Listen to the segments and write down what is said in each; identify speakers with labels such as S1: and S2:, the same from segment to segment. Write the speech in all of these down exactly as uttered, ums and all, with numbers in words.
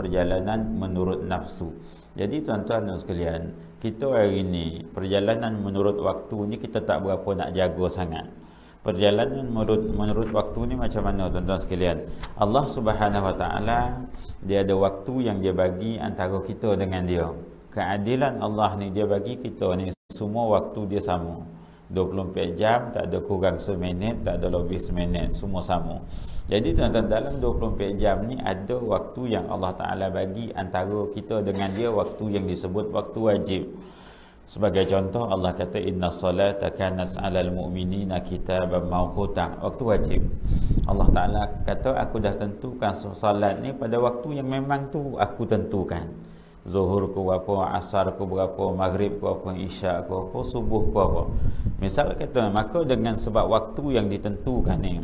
S1: perjalanan menurut nafsu. Jadi tuan-tuan dan sekalian, kita hari ini perjalanan menurut waktu ni kita tak berapa nak jaga sangat. Perjalanan menurut menurut waktu ni macam mana tuan-tuan sekalian? Allah Subhanahu Wa Taala dia ada waktu yang dia bagi antara kita dengan dia. Keadilan Allah ni dia bagi kita ni semua waktu dia sama. dua puluh empat jam, tak ada kurang seminit, tak ada lebih seminit, semua sama. Jadi tuan-tuan, dalam dua puluh empat jam ni ada waktu yang Allah Ta'ala bagi antara kita dengan dia, waktu yang disebut waktu wajib. Sebagai contoh, Allah kata inna salata kanat 'alal mu'minina kitaban mawquta, waktu wajib. Allah Ta'ala kata aku dah tentukan solat ni pada waktu yang memang tu aku tentukan. Zuhur ku berapa, asar ku berapa, maghrib ku berapa, isyak ku berapa, subuh ku berapa. Misal kata, maka dengan sebab waktu yang ditentukan ni,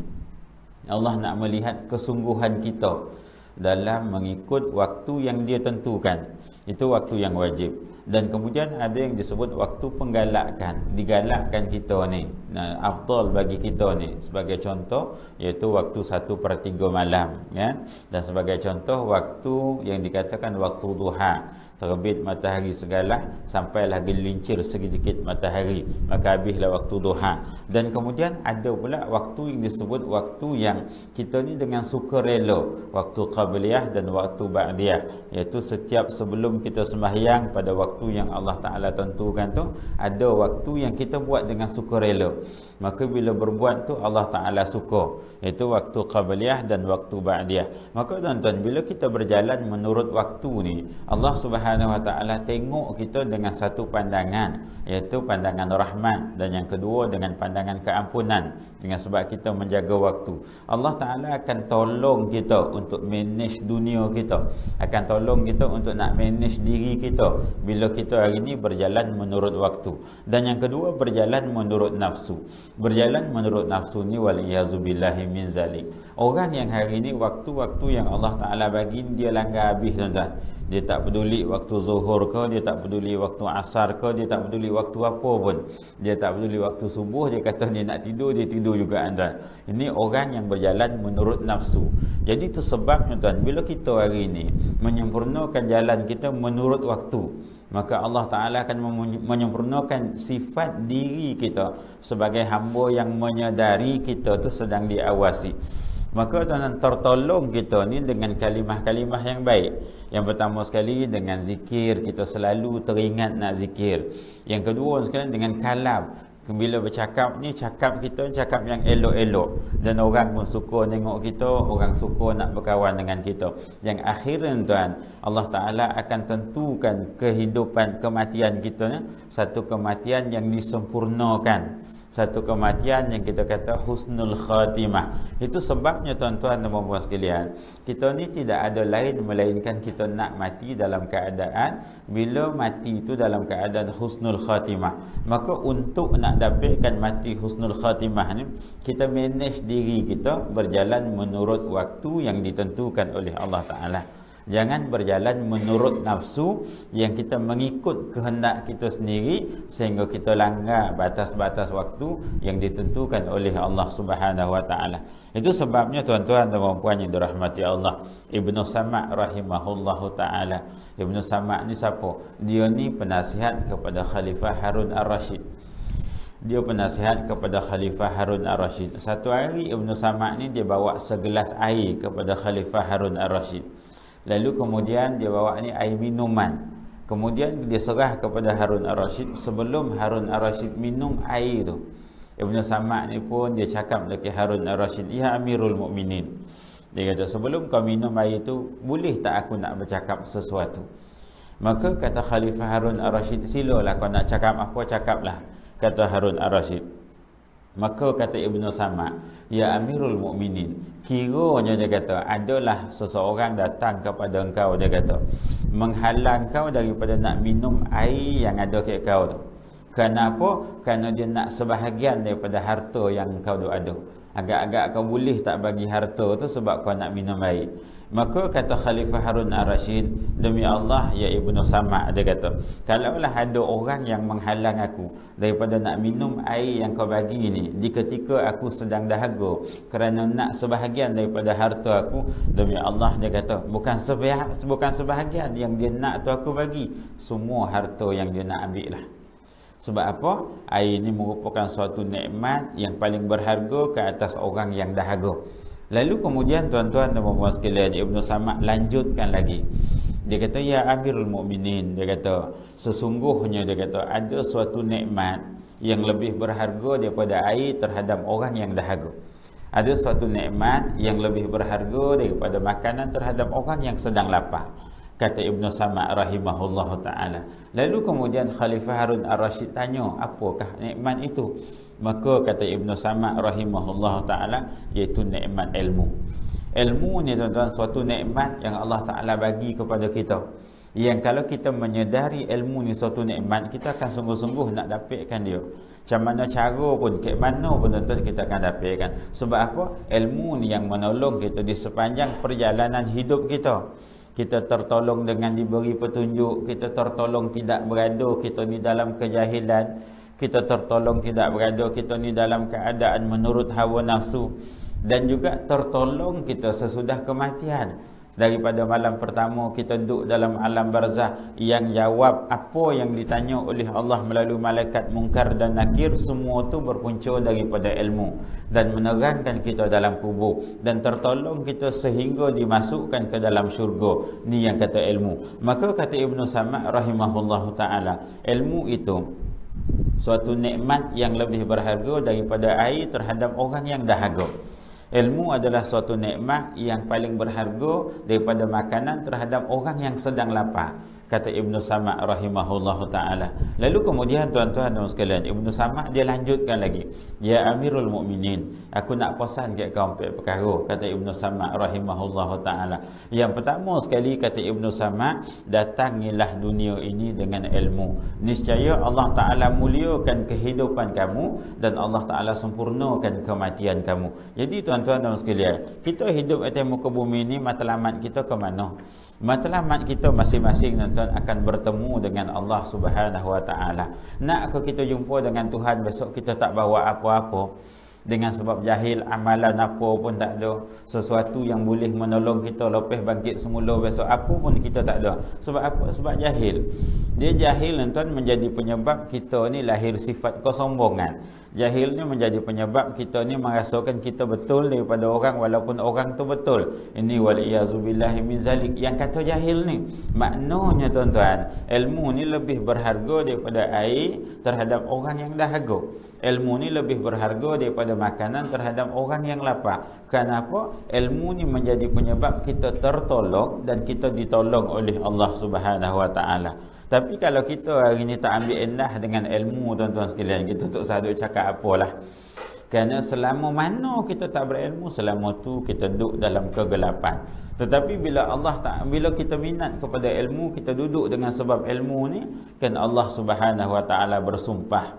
S1: Allah nak melihat kesungguhan kita dalam mengikut waktu yang dia tentukan. Itu waktu yang wajib. Dan kemudian ada yang disebut waktu penggalakan, digalakkan kita ni, nah, afdal bagi kita ni. Sebagai contoh, iaitu waktu satu per tiga malam, ya? Dan sebagai contoh, waktu yang dikatakan waktu duha, terbit matahari segala sampailah gelincir sedikit matahari, maka habislah waktu duha. Dan kemudian ada pula waktu yang disebut waktu yang kita ni dengan sukarela, waktu qabliyah dan waktu ba'diyah, iaitu setiap sebelum kita sembahyang pada waktu yang Allah Ta'ala tentukan tu, ada waktu yang kita buat dengan sukarela. Maka bila berbuat tu Allah Ta'ala suka, iaitu waktu qabliyah dan waktu ba'diyah. Maka tuan-tuan, bila kita berjalan menurut waktu ni, Allah Subhanahu Wa Ta'ala tengok kita dengan satu pandangan, iaitu pandangan rahmat, dan yang kedua dengan pandangan keampunan, dengan sebab kita menjaga waktu. Allah Ta'ala akan tolong kita untuk manage dunia kita, akan tolong kita untuk nak manage diri kita bila kita hari ini berjalan menurut waktu. Dan yang kedua, berjalan menurut nafsu. Berjalan menurut nafsu ni waliyazubillahi min zalik. Orang yang hari ini waktu-waktu yang Allah Ta'ala bagi dia langgar habis tuan-tuan. Dia tak peduli waktu zuhur ke, dia tak peduli waktu asar ke, dia tak peduli waktu apa pun. Dia tak peduli waktu subuh, dia kata dia nak tidur, dia tidur juga tuan. Ini orang yang berjalan menurut nafsu. Jadi itu sebabnya tuan, bila kita hari ini menyempurnakan jalan kita menurut waktu, maka Allah Ta'ala akan menyempurnakan sifat diri kita sebagai hamba yang menyadari kita tu sedang diawasi. Maka tuan-tuan, tertolong kita ni dengan kalimah-kalimah yang baik. Yang pertama sekali dengan zikir, kita selalu teringat nak zikir. Yang kedua sekali dengan kalam. Bila bercakap ni, cakap kita cakap yang elok-elok, dan orang pun suka tengok kita, orang suka nak berkawan dengan kita. Yang akhirnya tuan, Allah Ta'ala akan tentukan kehidupan, kematian kita ni satu kematian yang disempurnakan, satu kematian yang kita kata husnul khatimah. Itu sebabnya tuan-tuan dan puan-puan sekalian, kita ni tidak ada lain melainkan kita nak mati dalam keadaan, bila mati itu dalam keadaan husnul khatimah. Maka untuk nak dapatkan mati husnul khatimah ni, kita manage diri kita berjalan menurut waktu yang ditentukan oleh Allah Ta'ala. Jangan berjalan menurut nafsu yang kita mengikut kehendak kita sendiri sehingga kita langgar batas-batas waktu yang ditentukan oleh Allah Subhanahu Wa Ta'ala. Itu sebabnya tuan-tuan dan puan-puan yang dirahmati Allah, Ibnu Sama' rahimahullahu ta'ala. Ibnu Sama' ni siapa? Dia ni penasihat kepada Khalifah Harun Ar-Rashid. Dia penasihat kepada Khalifah Harun Ar-Rashid. Satu hari Ibnu Sama' ni dia bawa segelas air kepada Khalifah Harun Ar-Rashid. Lalu kemudian dia bawa ni air minuman. Kemudian dia serah kepada Harun Ar-Rashid. Sebelum Harun Ar-Rashid minum air tu, Ibnu Sama' ni pun dia cakap dekat Harun Ar-Rashid, "Ya Amirul Mukminin." Dia kata, "Sebelum kau minum air tu, boleh tak aku nak bercakap sesuatu?" Maka kata Khalifah Harun Ar-Rashid, "Silalah kau nak cakap apa, cakaplah," kata Harun Ar-Rashid. Maka kata Ibnu Sama', "Ya Amirul Mukminin, kiranya," dia kata, "adalah seseorang datang kepada engkau," dia kata, "menghalang kau daripada nak minum air yang ada kat kau tu. Kenapa? Kerana dia nak sebahagian daripada harta yang kau ada. Agak-agak kau boleh tak bagi harta tu sebab kau nak minum air. Maka kata Khalifah Harun Ar-Rasyid, demi Allah ya Ibnu Sama', dia kata, kalaulah ada orang yang menghalang aku daripada nak minum air yang kau bagi ni di ketika aku sedang dahaga kerana nak sebahagian daripada harta aku, demi Allah, dia kata, bukan sebahagian, bukan sebahagian yang dia nak tu aku bagi, semua harta yang dia nak ambil lah. Sebab apa? Air ini merupakan suatu nikmat yang paling berharga ke atas orang yang dahaga. Lalu kemudian tuan-tuan dan puan-puan sekalian, Ibnu Sama' lanjutkan lagi. Dia kata, ya Amirul Mukminin, dia kata, sesungguhnya dia kata ada suatu nikmat yang lebih berharga daripada air terhadap orang yang dahaga. Ada suatu nikmat yang lebih berharga daripada makanan terhadap orang yang sedang lapar. Kata Ibnu Sama' rahimahullah ta'ala. Lalu kemudian Khalifah Harun Ar-Rasyid tanya, apakah nikmat itu? Maka kata Ibnu Sama' rahimahullah ta'ala, iaitu nikmat ilmu. Ilmu ni tuan-tuan, suatu nikmat yang Allah Ta'ala bagi kepada kita, yang kalau kita menyedari ilmu ni suatu nikmat, kita akan sungguh-sungguh nak dapatkan dia. Macam mana cara pun, ke mana pun tuan-tuan, kita akan dapatkan. Sebab apa? Ilmu ni yang menolong kita di sepanjang perjalanan hidup kita. Kita tertolong dengan diberi petunjuk, kita tertolong tidak berada kita ni dalam kejahilan, kita tertolong tidak berada kita ni dalam keadaan menurut hawa nafsu, dan juga tertolong kita sesudah kematian. Daripada malam pertama kita duduk dalam alam barzah, yang jawab apa yang ditanya oleh Allah melalui malaikat Munkar dan Nakir, semua tu berpunca daripada ilmu dan menerangkan kita dalam kubur, dan tertolong kita sehingga dimasukkan ke dalam syurga. Ni yang kata ilmu. Maka kata Ibnu Sama' rahimahullahu ta'ala, ilmu itu suatu nikmat yang lebih berharga daripada air terhadap orang yang dahaga. Ilmu adalah suatu nikmat yang paling berharga daripada makanan terhadap orang yang sedang lapar. Kata Ibnu Sama' rahimahullahu ta'ala. Lalu kemudian tuan-tuan dan sekalian, Ibnu Sama' dia lanjutkan lagi, ya Amirul Mukminin, aku nak pesan kat kau empat perkara. Kata Ibnu Sama' rahimahullahu ta'ala. Yang pertama sekali, kata Ibnu Sama', datangilah dunia ini dengan ilmu. Niscaya Allah Ta'ala muliakan kehidupan kamu dan Allah Ta'ala sempurnakan kematian kamu. Jadi tuan-tuan dan sekalian, kita hidup atas muka bumi ini, matlamat kita ke mana? Matlamat kita masing-masing tuan-tuan akan bertemu dengan Allah Subhanahu Wa Taala. Nak ke kita jumpa dengan Tuhan besok kita tak bawa apa-apa, dengan sebab jahil, amalan apa pun tak ada, sesuatu yang boleh menolong kita lepas bangkit semula besok apa pun kita tak ada. Sebab apa? Sebab jahil. Dia jahil tuan menjadi penyebab kita ni lahir sifat kesombongan. Jahil ni menjadi penyebab kita ni merasakan kita betul daripada orang walaupun orang tu betul. Ini waliyazubillahi min zalik. Yang kata jahil ni, maknanya tuan-tuan, ilmu ni lebih berharga daripada air terhadap orang yang dahaga. Ilmu ni lebih berharga daripada makanan terhadap orang yang lapar. Kenapa? Ilmu ni menjadi penyebab kita tertolong dan kita ditolong oleh Allah Subhanahu Wa Taala. Tapi kalau kita hari ni tak ambil endah dengan ilmu tuan-tuan sekalian, kita tak usah duk cakap apalah. Kerana selama mana kita tak berilmu, selama tu kita duduk dalam kegelapan. Tetapi bila Allah tak, bila kita minat kepada ilmu, kita duduk dengan sebab ilmu ni, kan Allah Subhanahu Wa Taala bersumpah.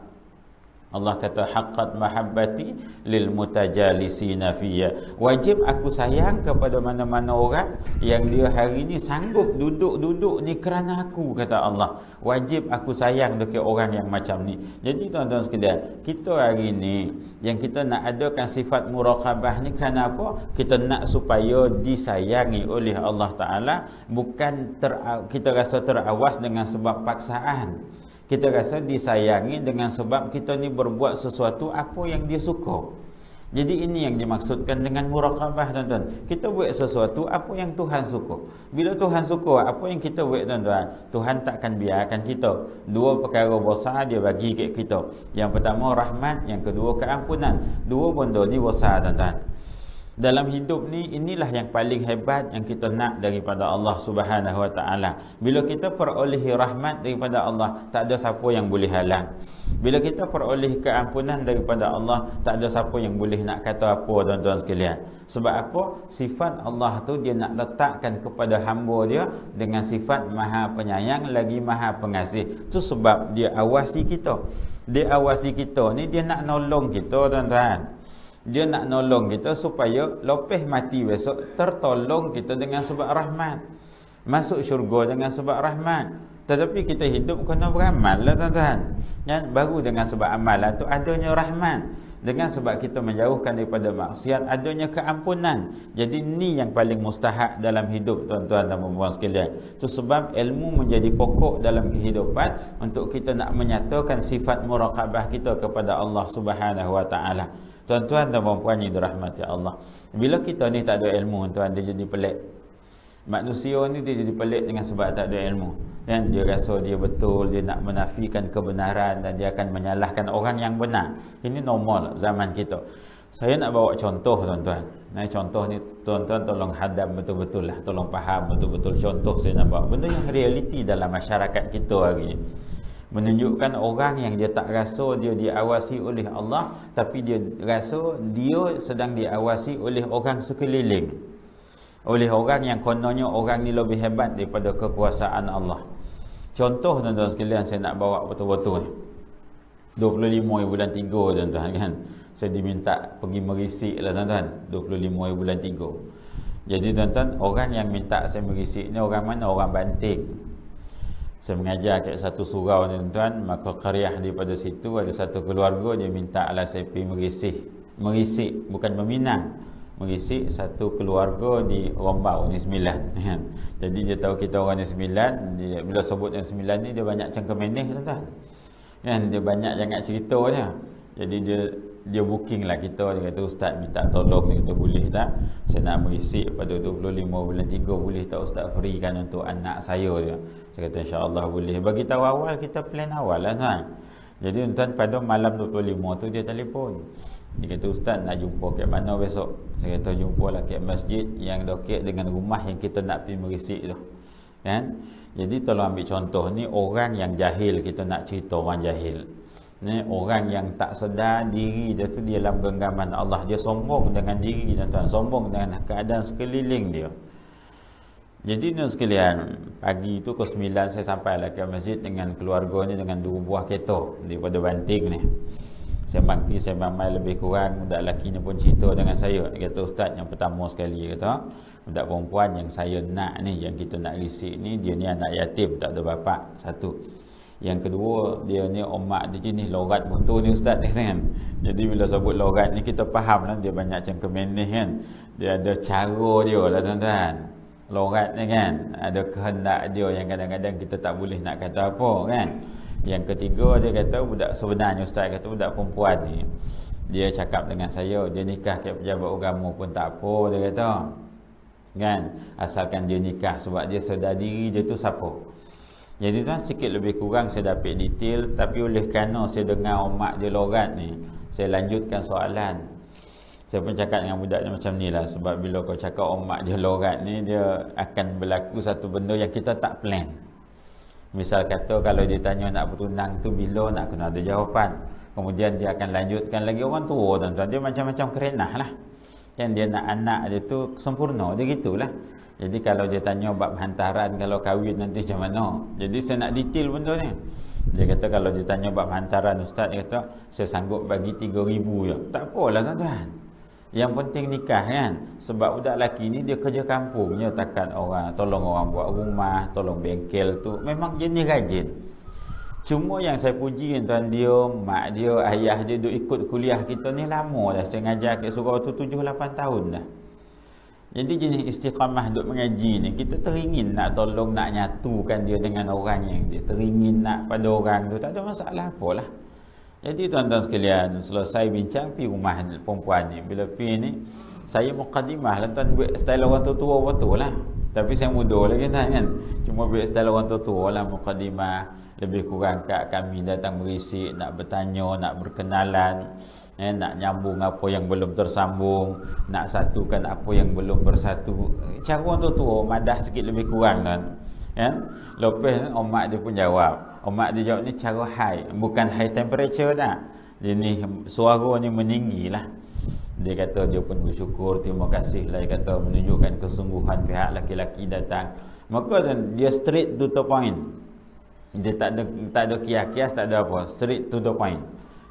S1: Allah kata, haqqat mahabbati lil mutajalisina fiyya. Wajib aku sayang kepada mana-mana orang yang dia hari ni sanggup duduk-duduk ni kerana aku, kata Allah. Wajib aku sayang dekat orang yang macam ni. Jadi tuan-tuan sekalian, kita hari ni yang kita nak adakan sifat muraqabah ni kenapa? Kita nak supaya disayangi oleh Allah Ta'ala, bukan ter, kita rasa terawas dengan sebab paksaan. Kita rasa disayangi dengan sebab kita ni berbuat sesuatu apa yang dia suka. Jadi ini yang dimaksudkan dengan muraqabah tuan-tuan. Kita buat sesuatu apa yang Tuhan suka. Bila Tuhan suka, apa yang kita buat tuan-tuan, Tuhan takkan biarkan kita. Dua perkara besar dia bagi kat kita. Yang pertama rahmat, yang kedua keampunan. Dua benda ni besar tuan-tuan. Dalam hidup ni, inilah yang paling hebat yang kita nak daripada Allah Subhanahu Wa Taala. Bila kita perolehi rahmat daripada Allah, tak ada siapa yang boleh halang. Bila kita perolehi keampunan daripada Allah, tak ada siapa yang boleh nak kata apa tuan-tuan sekalian. Sebab apa? Sifat Allah tu dia nak letakkan kepada hamba dia dengan sifat maha penyayang lagi maha pengasih. Tu sebab dia awasi kita. Dia awasi kita ni, dia nak nolong kita tuan-tuan. Dia nak nolong kita supaya lepas mati besok tertolong kita dengan sebab rahmat. Masuk syurga dengan sebab rahmat. Tetapi kita hidup kena beramal lah tuan-tuan. Dan baru dengan sebab amalan tu adanya rahmat. Dengan sebab kita menjauhkan daripada maksiat adanya keampunan. Jadi ni yang paling mustahak dalam hidup tuan-tuan dan puan-puan sekalian. Itu sebab ilmu menjadi pokok dalam kehidupan untuk kita nak menyatakan sifat muraqabah kita kepada Allah Subhanahu Wa Taala. Tuan-tuan dan puan-puan yang dirahmati Allah. Bila kita ni tak ada ilmu, tuan, dia jadi pelik. Manusia ni dia jadi pelik dengan sebab tak ada ilmu. Dan dia rasa dia betul, dia nak menafikan kebenaran dan dia akan menyalahkan orang yang benar. Ini normal zaman kita. Saya nak bawa contoh tuan-tuan. Nah, contoh ni tuan-tuan tolong hadam betul-betul lah, tolong faham betul-betul contoh saya nak bawa. Benda yang realiti dalam masyarakat kita hari ni. Menunjukkan orang yang dia tak rasa dia diawasi oleh Allah, tapi dia rasa dia sedang diawasi oleh orang sekeliling, oleh orang yang kononnya orang ni lebih hebat daripada kekuasaan Allah. Contoh tuan-tuan sekalian saya nak bawa betul-betul ni. dua puluh lima bulan tiga tuan-tuan kan. Saya diminta pergi merisik lah tuan-tuan. dua puluh lima bulan tiga. Jadi tuan-tuan, orang yang minta saya merisik ni orang mana? Orang Banting. Saya mengajar kat satu surau ni tuan-tuan, maka qaryah daripada situ ada satu keluarga dia minta lah saya pergi merisik. Merisik bukan meminang. Merisik satu keluarga di Rombau ni Sembilan. Jadi dia tahu kita orang ni Sembilan, dia bila sebut yang Sembilan ni dia banyak cengkemenih tuan-tuan. Kan dia banyak jangan cerita je. Jadi dia dia booking lah kita, dia kata ustaz minta tolong, dia kata boleh tak saya nak merisik pada dua puluh lima bulan tiga, boleh tak ustaz free kan untuk anak saya je. Saya kata insya-Allah boleh. Bagi tahu awal, kita plan awal lah tuan. Jadi tuan pada malam dua puluh lima tu dia telefon. Dia kata ustaz nak jumpa kat mana besok? Saya kata jumpalah kat masjid yang dekat dengan rumah yang kita nak pergi merisik tu. Kan? Jadi tolong ambil contoh ni orang yang jahil, kita nak cerita orang jahil. Ni orang yang tak sedar diri dia tu di dalam genggaman Allah, dia sombong dengan diri tuan-tuan, sombong dengan keadaan sekeliling dia. Jadi ni sekalian, pagi tu pukul sembilan saya sampailah ke masjid dengan keluarga ni dengan dua buah kereta daripada Banting ni. Saya bangki, saya mamai lebih kurang, budak lelaki ni pun cerita dengan saya. Dia kata ustaz, yang pertama sekali kata, budak perempuan yang saya nak ni, yang kita nak risik ni, dia ni anak yatim, tak ada bapa. Satu. Yang kedua, dia ni omak dia jenis lorat betul ni ustaz kan. Jadi bila sebut lorat ni kita faham lah, dia banyak cengkemenih kan. Dia ada cara dia lah tuan-tuan. Lorat ni kan, ada kehendak dia yang kadang-kadang kita tak boleh nak kata apa kan. Yang ketiga, dia kata budak, sebenarnya ustaz kata budak perempuan ni, dia cakap dengan saya, dia nikah kat pejabat agama pun tak apa, dia kata kan, asalkan dia nikah, sebab dia sedar diri dia tu siapa. Jadi tuan, sikit lebih kurang saya dapat detail. Tapi oleh kerana saya dengar omak dia lorat ni, saya lanjutkan soalan. Saya pun cakap dengan budak dia macam ni lah, sebab bila kau cakap omak dia lorat ni, dia akan berlaku satu benda yang kita tak plan. Misal kata kalau dia tanya nak bertunang tu bila, nak kena ada jawapan. Kemudian dia akan lanjutkan lagi. Orang tua tuan-tuan, dia macam-macam kerenah lah kan. Dia nak anak dia tu sempurna, dia gitulah. Jadi kalau dia tanya bab hantaran, kalau kahwin nanti macam mana, jadi saya nak detail benda ni. Dia kata kalau dia tanya bab hantaran ustaz, dia kata saya sanggup bagi tiga ribu je. Tak apalah tuan-tuan, yang penting nikah kan. Sebab budak lelaki ni dia kerja kampung je, takkan orang tolong orang buat rumah, tolong bengkel tu, memang jenis rajin. Cuma yang saya puji tuan, dia, mak dia, ayah dia duk ikut kuliah kita ni lama dah. Saya ngajar kat surau tu tujuh lapan tahun dah. Jadi jenis istiqamah duk mengaji ni, kita teringin nak tolong, nak nyatukan dia dengan orang yang dia teringin nak pada orang tu, tak ada masalah apalah. Jadi tuan-tuan sekalian, selesai bincang pergi rumah perempuan ni. Bila pergi ni, saya muqaddimah lah tuan, buat style orang tua-tua betul lah. Tapi saya muda lagi kan. Cuma buat style orang tua-tua lah, muqaddimah. Lebih kurang kat kami datang berisik, nak bertanya, nak berkenalan, eh, nak nyambung apa yang belum tersambung, nak satukan apa yang belum bersatu. Cara orang tua-tua madah sikit lebih kurang kan. Kan? Lepas omak dia pun jawab. Omak dia jawab ni cara high, bukan high temperature dah. Dia ni suara ni meninggi lah. Dia kata dia pun bersyukur, terima kasih lah. Dia kata menunjukkan kesungguhan pihak laki-laki datang. Maka dia straight to the point. Dia tak ada tak ada kias-kias, tak ada apa, straight to the point.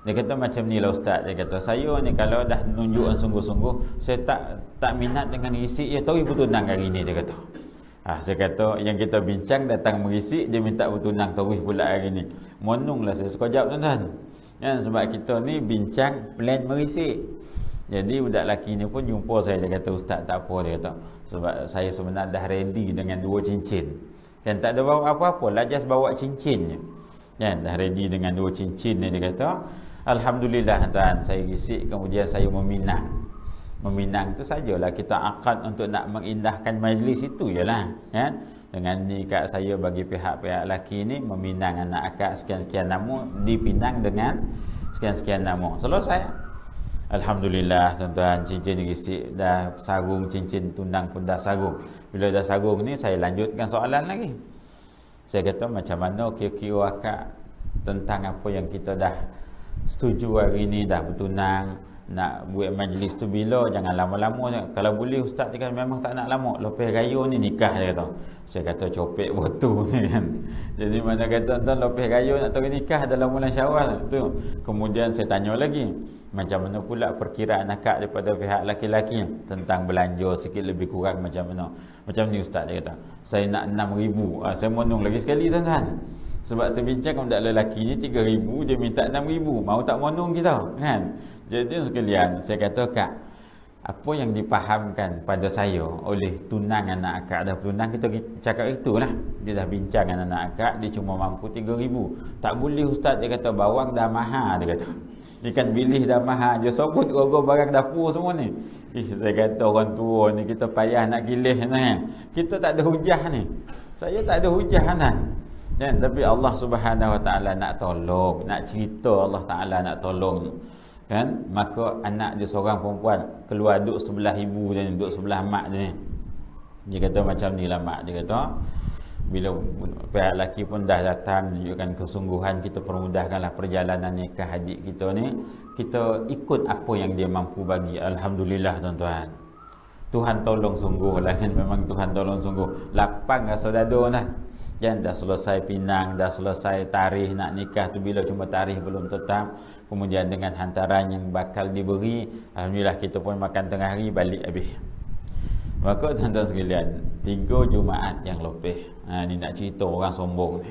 S1: Dia kata macam ni lah ustaz, dia kata saya ni kalau dah tunjukkan sungguh-sungguh, saya tak tak minat dengan risik je, tahu bertunang hari ni, dia kata. Ah, saya kata yang kita bincang datang merisik, dia minta bertunang terus pula hari ni. Mononglah saya sekejap tuan-tuan. Ya, sebab kita ni bincang plan merisik. Jadi budak lelaki ni pun jumpa saya, dia kata ustaz tak apa, dia kata. Sebab saya sebenarnya dah ready dengan dua cincin. Dan tak ada bawa apa-apa, lah just bawa cincin je. Kan, dah ready dengan dua cincin ni, dia kata. Alhamdulillah tuan, saya risik, kemudian saya meminang. Meminang tu sajalah, kita akad untuk nak mengindahkan majlis itu je lah, kan? Dengan nikah saya bagi pihak-pihak lelaki ni meminang anak akad sekian-sekian nama, dipinang dengan sekian-sekian nama. Selesai. Alhamdulillah tuan-tuan, cincin risik dah sarung, cincin tunang pun dah sarung. Bila dah sarung ni, saya lanjutkan soalan lagi. Saya kata macam mana kira-kira akad tentang apa yang kita dah setuju hari ni, dah bertunang, nak buat majlis tu bila, jangan lama-lama. Kalau boleh ustaz cakap memang tak nak lama, lepas raya ni nikah, dia kata. Saya kata copek botu ni kan. Jadi mana kata tuan lepas raya nak tahu nikah dalam bulan Syawal tu. Kemudian saya tanya lagi, macam mana pula perkiraan akad daripada pihak laki-laki tentang belanja sikit lebih kurang macam mana. Macam ni ustaz, dia kata. Saya nak enam ribu. Ha, saya monong lagi sekali tuan-tuan. Sebab saya bincang dengan budak lelaki ni tiga ribu, dia minta enam ribu. Mau tak monong kita, kan? Jadi sekalian, saya kata kak, apa yang dipahamkan pada saya oleh tunang anak akak, dah tunang kita cakap itulah. Dia dah bincang dengan anak akak, dia cuma mampu tiga ribu. Tak boleh ustaz, dia kata bawang dah mahal, dia kata. Ikan bilis dah mahal, dia sobut rogo barang dapur semua ni. Ih, saya kata orang tua ni kita payah nak gilih kan. Kita tak ada hujah ni. Saya tak ada hujah kan. Dan tapi Allah Subhanahu Wa Taala nak tolong, nak cerita Allah Taala nak tolong. Kan? Maka anak dia seorang perempuan keluar duduk sebelah ibu dia ni, duduk sebelah mak dia ni. Dia kata macam ni lah mak, dia kata bila pihak lelaki pun dah datang menunjukkan kesungguhan, kita permudahkanlah perjalanan nikah adik kita ni, kita ikut apa yang dia mampu bagi. Alhamdulillah tuan-tuan, Tuhan tolong sungguh lah kan. Memang Tuhan tolong sungguh, lapang rasa dada lah. Dan dah selesai pinang, dah selesai tarikh nak nikah tu, bila cuma tarikh belum tetap. Kemudian dengan hantaran yang bakal diberi, alhamdulillah kita pun makan tengah hari, balik habis. Maka tuan-tuan sekalian, tiga Jumaat yang lebih, ha, ni nak cerita orang sombong ni.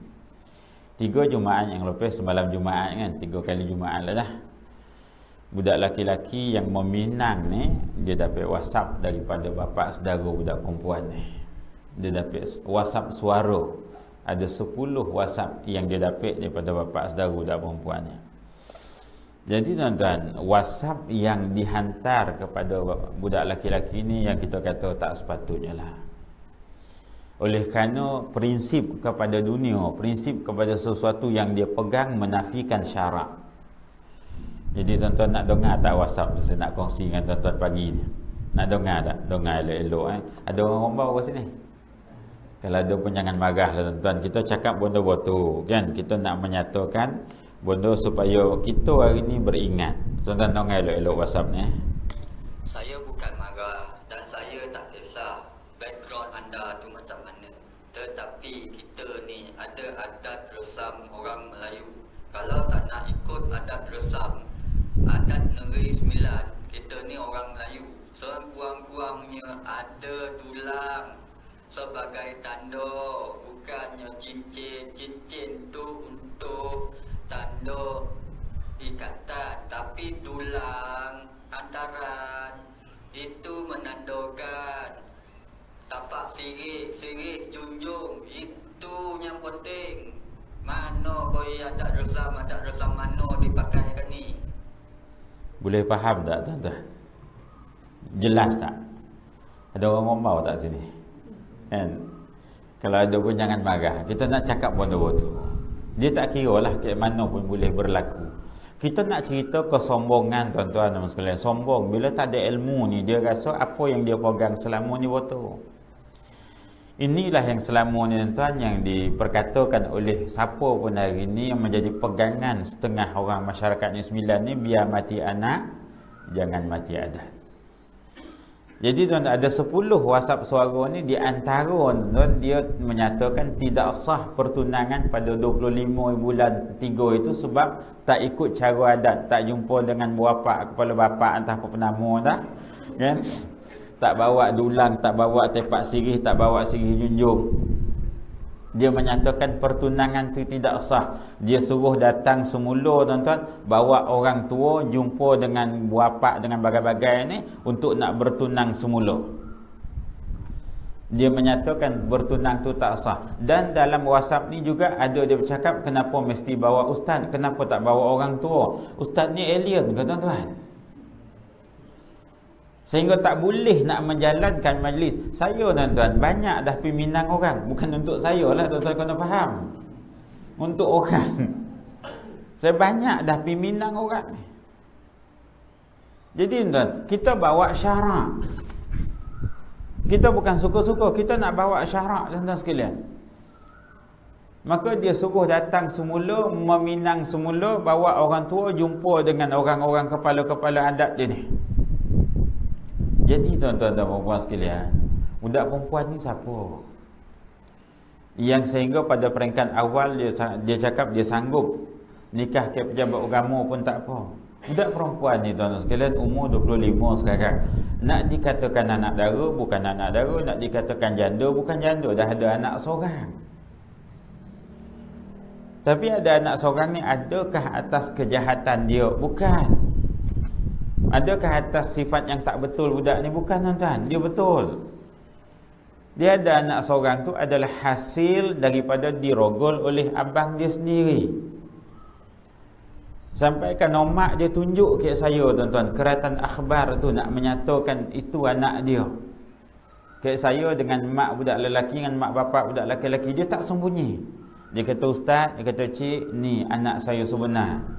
S1: Tiga Jumaat yang lebih, semalam Jumaat kan, tiga kali Jumaat lah dah. Budak laki-laki yang meminang ni, dia dapat WhatsApp daripada bapa saudara budak perempuan ni. Dia dapat WhatsApp suara. Ada sepuluh WhatsApp yang dia dapat daripada bapa saudara budak perempuan ni. Jadi tuan-tuan, WhatsApp yang dihantar kepada budak laki-laki ni yang kita kata tak sepatutnya lah. Oleh kerana prinsip kepada dunia, prinsip kepada sesuatu yang dia pegang menafikan syarak. Jadi tuan-tuan nak dengar tak WhatsApp tu? Saya nak kongsi dengan tuan-tuan pagi ni. Nak dengar tak? Dengar elok-elok eh. Ada orang rombau ke sini? Kalau ada pun jangan marah lah tuan-tuan. Kita cakap benda betul kan. Kita nak menyatakan benda supaya kita hari ni beringat. Tuan-tuan dengar elok-elok WhatsApp ni eh.
S2: Saya bukan marah dan saya tak kisah background anda tu macam mana. Tetapi kita ni ada adat resam orang Melayu. Kalau tak nak ikut adat resam, adat Negeri Sembilan, kita ni orang Melayu, sekurang-kurangnya ada dulang sebagai tanda, bukannya cincin. Cincin tu untuk tanda ikatan, tapi dulang hantaran itu menandakan tapak sirih, sirih junjung, itu yang penting. Mana koi adat resam, adat resam mana dipakaikan ni?
S1: Boleh faham tak tuan-tuan? Jelas tak? Ada orang rombau tak sini? Kan? Kalau ada pun jangan marah. Kita nak cakap benda-benda. Dia tak kira lah ke mana pun boleh berlaku. Kita nak cerita kesombongan tuan-tuan dan sekalian. Sombong bila tak ada ilmu ni, dia rasa apa yang dia pegang selama ni betul. Inilah yang selama ni tuan yang diperkatakan oleh siapa pun hari ni yang menjadi pegangan setengah orang masyarakat ni sembilan ni, biar mati anak jangan mati adat. Jadi tuan ada sepuluh WhatsApp suara ni, di antara tuan dia menyatakan tidak sah pertunangan pada dua puluh lima bulan tiga itu sebab tak ikut cara adat, tak jumpa dengan bapa kepala bapa entah apa penama dah, kan? Tak bawa dulang, tak bawa tepak sirih, tak bawa sirih junjung. Dia menyatakan pertunangan itu tidak sah. Dia suruh datang semula tuan-tuan, bawa orang tua jumpa dengan bapa dengan bagai-bagai ni untuk nak bertunang semula. Dia menyatakan bertunang tu tak sah. Dan dalam WhatsApp ni juga ada dia bercakap, kenapa mesti bawa ustaz, kenapa tak bawa orang tua? Ustaz ni alien ke tuan-tuan? Sehingga tak boleh nak menjalankan majlis. Saya tuan-tuan, banyak dah peminang orang. Bukan untuk saya lah tuan-tuan, kena faham. Untuk orang. Saya banyak dah peminang orang. Jadi tuan-tuan, kita bawa syarak. Kita bukan suka-suka, kita nak bawa syarak tuan-tuan sekalian. Maka dia suruh datang semula, meminang semula, bawa orang tua jumpa dengan orang-orang kepala-kepala adat dia ni. Jadi tuan-tuan dan puan-puan sekalian, budak perempuan ni siapa? Yang sehingga pada peringkat awal dia dia cakap dia sanggup nikah ke pejabat agama pun tak apa. Budak perempuan ni tuan-tuan sekalian umur dua puluh lima sekarang. Nak dikatakan anak dara bukan anak dara, nak dikatakan janda bukan janda, dah ada anak seorang. Tapi ada anak seorang ni, adakah atas kejahatan dia? Bukan. Adakah atas sifat yang tak betul budak ni? Bukan tuan-tuan, dia betul. Dia ada anak seorang tu adalah hasil daripada dirogol oleh abang dia sendiri. Sampai kan mak dia tunjuk ke saya tuan-tuan, keratan akhbar tu nak menyatakan itu anak dia. Ke saya dengan mak budak lelaki, dengan mak bapak budak lelaki, dia tak sembunyi. Dia kata, ustaz, dia kata, cik, ni anak saya sebenar.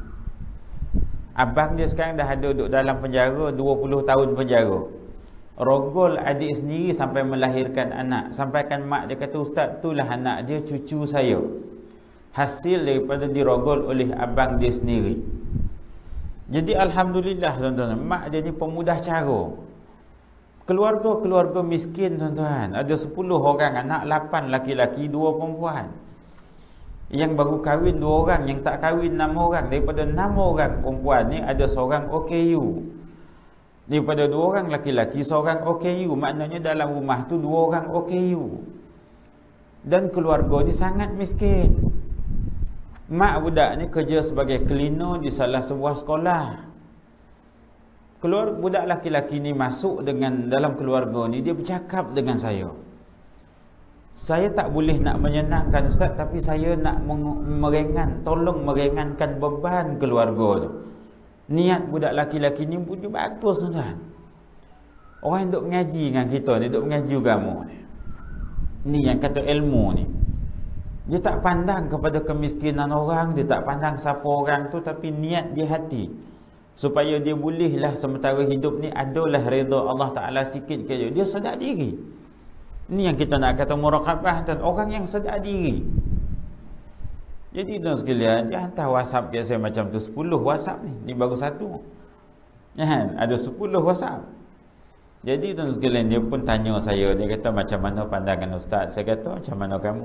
S1: Abang dia sekarang dah ada duduk dalam penjara dua puluh tahun penjara. Rogol adik sendiri sampai melahirkan anak. Sampaikan mak dia kata, ustaz, itulah anak dia, cucu saya. Hasil daripada dirogol oleh abang dia sendiri. Jadi alhamdulillah tuan-tuan, mak dia ni pemudah cara. Keluarga-keluarga miskin tuan-tuan, ada sepuluh orang anak, lapan laki-laki, dua perempuan. Yang baru kahwin dua orang, yang tak kahwin enam orang. Daripada enam orang perempuan ni ada seorang O K U. Daripada dua orang laki-laki, seorang O K U. Maknanya dalam rumah tu dua orang O K U. Dan keluarga ni sangat miskin. Mak budak ni kerja sebagai cleaner di salah sebuah sekolah. Keluar budak laki-laki ni masuk dengan dalam keluarga ni, dia bercakap dengan saya. Saya tak boleh nak menyenangkan ustaz, tapi saya nak meringan, tolong meringankan beban keluarga tu. Niat budak laki-laki ni pun bagus tuan. Orang yang duk mengaji dengan kita ni, duk mengaji agama ni. Ni yang kata ilmu ni. Dia tak pandang kepada kemiskinan orang, dia tak pandang siapa orang tu, tapi niat dia hati. Supaya dia bolehlah sementara hidup ni adalah redha Allah Ta'ala sikit ke dia. Dia sedar diri. Ini yang kita nak kata muraqabah, dan orang yang sedar diri. Jadi tuan sekalian, dia hantar WhatsApp ke saya macam tu, sepuluh WhatsApp ni. Ni baru satu. Ya, ada sepuluh WhatsApp. Jadi tuan sekalian, dia pun tanya saya, dia kata macam mana pandangan ustaz? Saya kata macam mana kamu?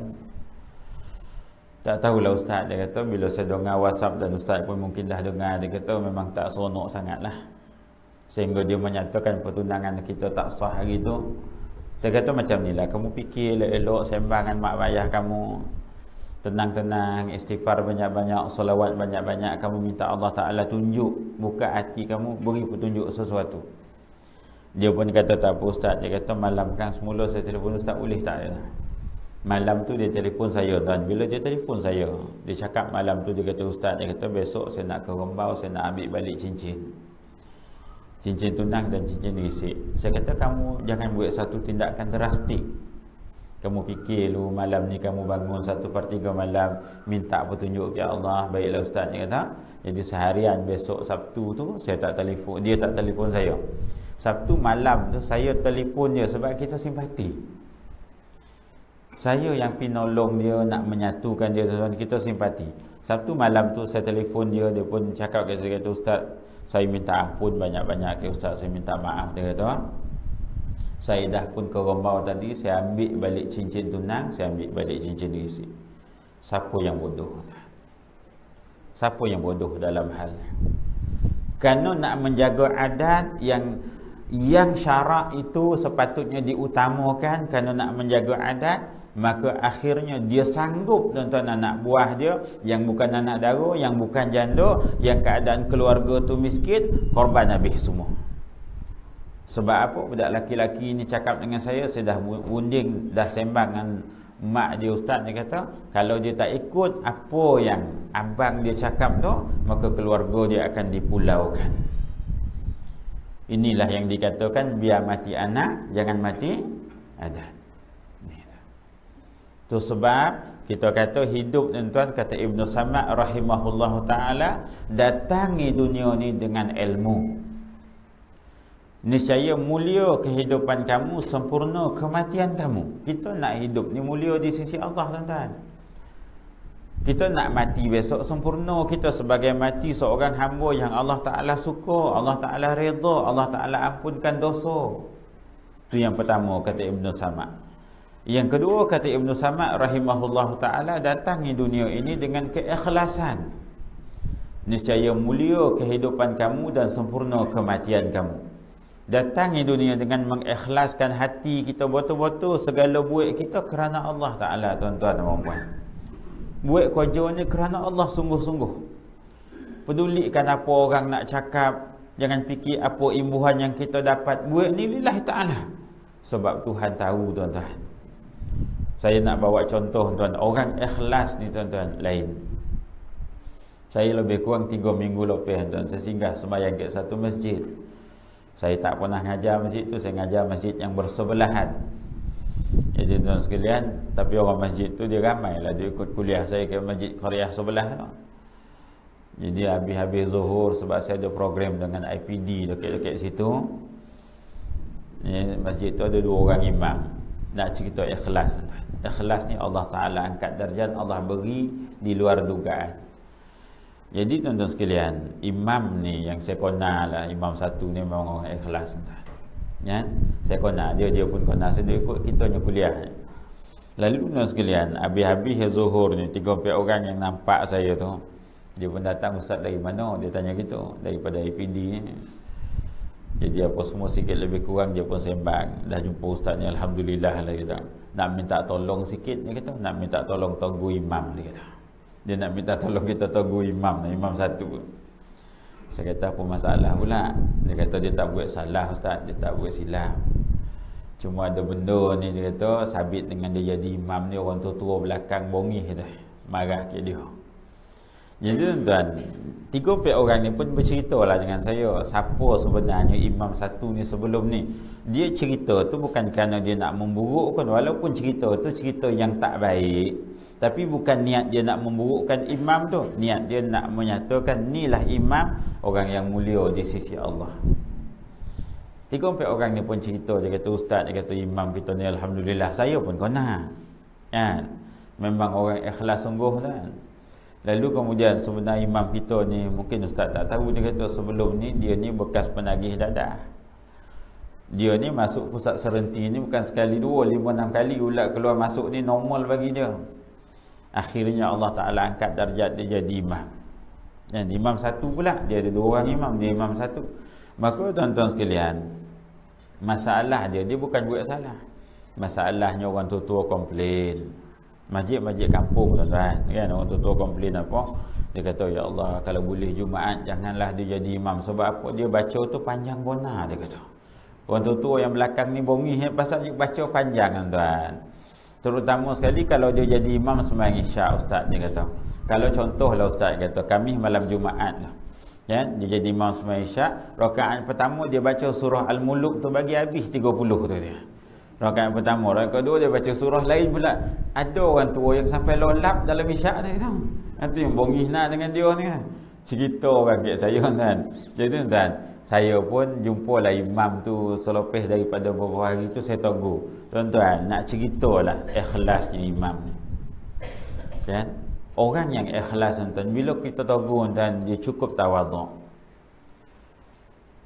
S1: Tak tahulah ustaz, dia kata bila saya dengar WhatsApp dan ustaz pun mungkin dah dengar, dia kata memang tak seronok sangatlah. Sehingga dia menyatakan pertunangan kita tak sah hari tu. Saya kata macam ni lah, kamu fikir elok-elok sembang dengan mak ayah kamu, tenang-tenang, istighfar banyak-banyak, salawat banyak-banyak, kamu minta Allah Ta'ala tunjuk, buka hati kamu, beri petunjuk sesuatu. Dia pun kata tak apa ustaz, dia kata malam kan semula saya telefon ustaz, boleh tak? Malam tu dia telefon saya tuan, bila dia telefon saya, dia cakap malam tu, dia kata ustaz, dia kata besok saya nak ke Rembau, saya nak ambil balik cincin. Cincin tunang dan cincin risik. Saya kata kamu jangan buat satu tindakan drastik. Kamu fikir lu malam ni kamu bangun satu per tiga malam minta petunjuk ya Allah. Baiklah ustaz, dia kata. Jadi seharian besok Sabtu tu saya tak telefon, dia tak telefon saya. Sabtu malam tu saya telefon dia sebab kita simpati. Saya yang pinolong dia, nak menyatukan dia, kita simpati. Sabtu malam tu saya telefon dia, dia pun cakap ke saya, kata ustaz, saya minta ampun banyak-banyak ke ustaz, saya minta maaf, dia kata. Saya dah pun ke Rombau tadi, saya ambil balik cincin tunang, saya ambil balik cincin isi. Siapa yang bodoh? Siapa yang bodoh dalam hal ni? Kerana nak menjaga adat yang yang syarak itu sepatutnya diutamakan, kerana nak menjaga adat, maka akhirnya dia sanggup tuan-tuan anak buah dia yang bukan anak dara, yang bukan janda, yang keadaan keluarga tu miskin, korban habis semua. Sebab apa? Budak laki-laki ni cakap dengan saya, saya dah unding, dah sembang dengan mak dia, ustaz, dia kata kalau dia tak ikut apa yang abang dia cakap tu, maka keluarga dia akan dipulaukan. Inilah yang dikatakan biar mati anak, jangan mati adat. Tu sebab kita kata hidup tuan-tuan, kata Ibnu Samad rahimahullahu ta'ala, datangi dunia ni dengan ilmu. Niscaya mulia kehidupan kamu, sempurna kematian kamu. Kita nak hidup ni mulia di sisi Allah tuan-tuan. Kita nak mati besok sempurna kita sebagai mati seorang hamba yang Allah Ta'ala suka, Allah Ta'ala redha, Allah Ta'ala ampunkan dosa. Itu yang pertama kata Ibnu Samad. Yang kedua kata Ibnu Samad rahimahullahu ta'ala, datangi dunia ini dengan keikhlasan. Niscaya mulia kehidupan kamu dan sempurna kematian kamu. Datangi dunia dengan mengikhlaskan hati kita betul-betul, segala buat kita kerana Allah Ta'ala tuan-tuan dan puan-puan. Buat kerja ni kerana Allah sungguh-sungguh. Pedulikan apa orang nak cakap, jangan fikir apa imbuhan yang kita dapat. Buat ni lillahi ta'ala. Sebab Tuhan tahu tuan-tuan. Saya nak bawa contoh tuan, orang ikhlas ni tuan-tuan lain. Saya lebih kurang tiga minggu lepas tuan, saya singgah sembahyang ke satu masjid. Saya tak pernah ngajar masjid tu, saya ngajar masjid yang bersebelahan. Jadi tuan sekalian, tapi orang masjid tu dia ramai lah, dia ikut kuliah saya ke masjid Qaryah sebelah tu. Jadi habis-habis zuhur, sebab saya ada program dengan I P D dekat-dekat situ. Ni, masjid tu ada dua orang imam. Nak cerita ikhlas. Ikhlas ni Allah Ta'ala angkat darjat, Allah beri di luar dugaan. Jadi tuan-tuan sekalian, imam ni yang saya kenal lah, imam satu ni memang orang ikhlas tuan. Ya, saya kenal dia, dia pun kenal saya, dia ikut kita punya kuliah. Lalu tuan sekalian, habis-habis zuhur ni, tiga empat orang yang nampak saya tu, dia pun datang, ustaz dari mana? Dia tanya gitu, daripada I P D ni. Jadi apa semua sikit lebih kurang dia pun sembang. Dah jumpa ustaz ni, alhamdulillah lah kita. Nak minta tolong sikit dia kata, nak minta tolong togu imam dia kata. Dia nak minta tolong kita togu imam, imam satu. Saya kata apa masalah pula? Dia kata dia tak buat salah ustaz, dia tak buat silap. Cuma ada benda ni dia kata sabit dengan dia jadi imam ni, orang tua-tua belakang bongih kata. Marah ke dia. Jadi tuan-tuan, tiga empat orang ni pun bercerita lah dengan saya, siapa sebenarnya imam satu ni sebelum ni. Dia cerita tu bukan kerana dia nak memburukkan, walaupun cerita tu cerita yang tak baik, tapi bukan niat dia nak memburukkan imam tu. Niat dia nak menyatakan inilah imam, orang yang mulia di sisi Allah. Tiga empat orang ni pun cerita, dia kata ustaz, dia kata imam kita ni alhamdulillah. Saya pun kena kan, memang orang ikhlas sungguh kan. Lalu kemudian sebenarnya imam kita ni, mungkin ustaz tak tahu, dia kata sebelum ni dia ni bekas penagih dadah. Dia ni masuk pusat serenti ni bukan sekali dua, lima enam kali ulat keluar masuk ni normal bagi dia. Akhirnya Allah Ta'ala angkat darjat dia jadi imam. Dan imam satu pula, dia ada dua orang imam, dia imam satu. Maka tuan-tuan sekalian, masalah dia, dia bukan buat salah. Masalahnya orang tua-tua komplain. Masjid-masjid kampung tuan-tuan, kan, orang tua-tua komplain apa? Dia kata, ya Allah, kalau boleh Jumaat janganlah dia jadi imam. Sebab apa? Dia baca tu panjang bona, dia kata. Orang tua-tua yang belakang ni bongih pasal dia baca panjang tuan-tuan. Terutama sekali kalau dia jadi imam sembahyang Isyak, ustaz dia kata. Kalau contohlah ustaz kata kami malam Jumaat ya, dia jadi imam sembahyang Isyak, rakaat pertama dia baca surah Al-Muluk tu bagi habis tiga puluh tu dia. Rakaat pertama, rakaat kedua dia baca surah lain pula. Ada orang tua yang sampai lolap dalam Isyak dia tu. Itu yang bongih nak dengan dia ni kan. Cerita orang kat saya kan. Jadi tuan, saya pun jumpalah imam tu selepas daripada beberapa hari tu saya tegur. Tuan-tuan, nak ceritalah ikhlasnya imam ni. Kan? Orang yang ikhlas tuan, bila kita tegur dan dia cukup tawaduk.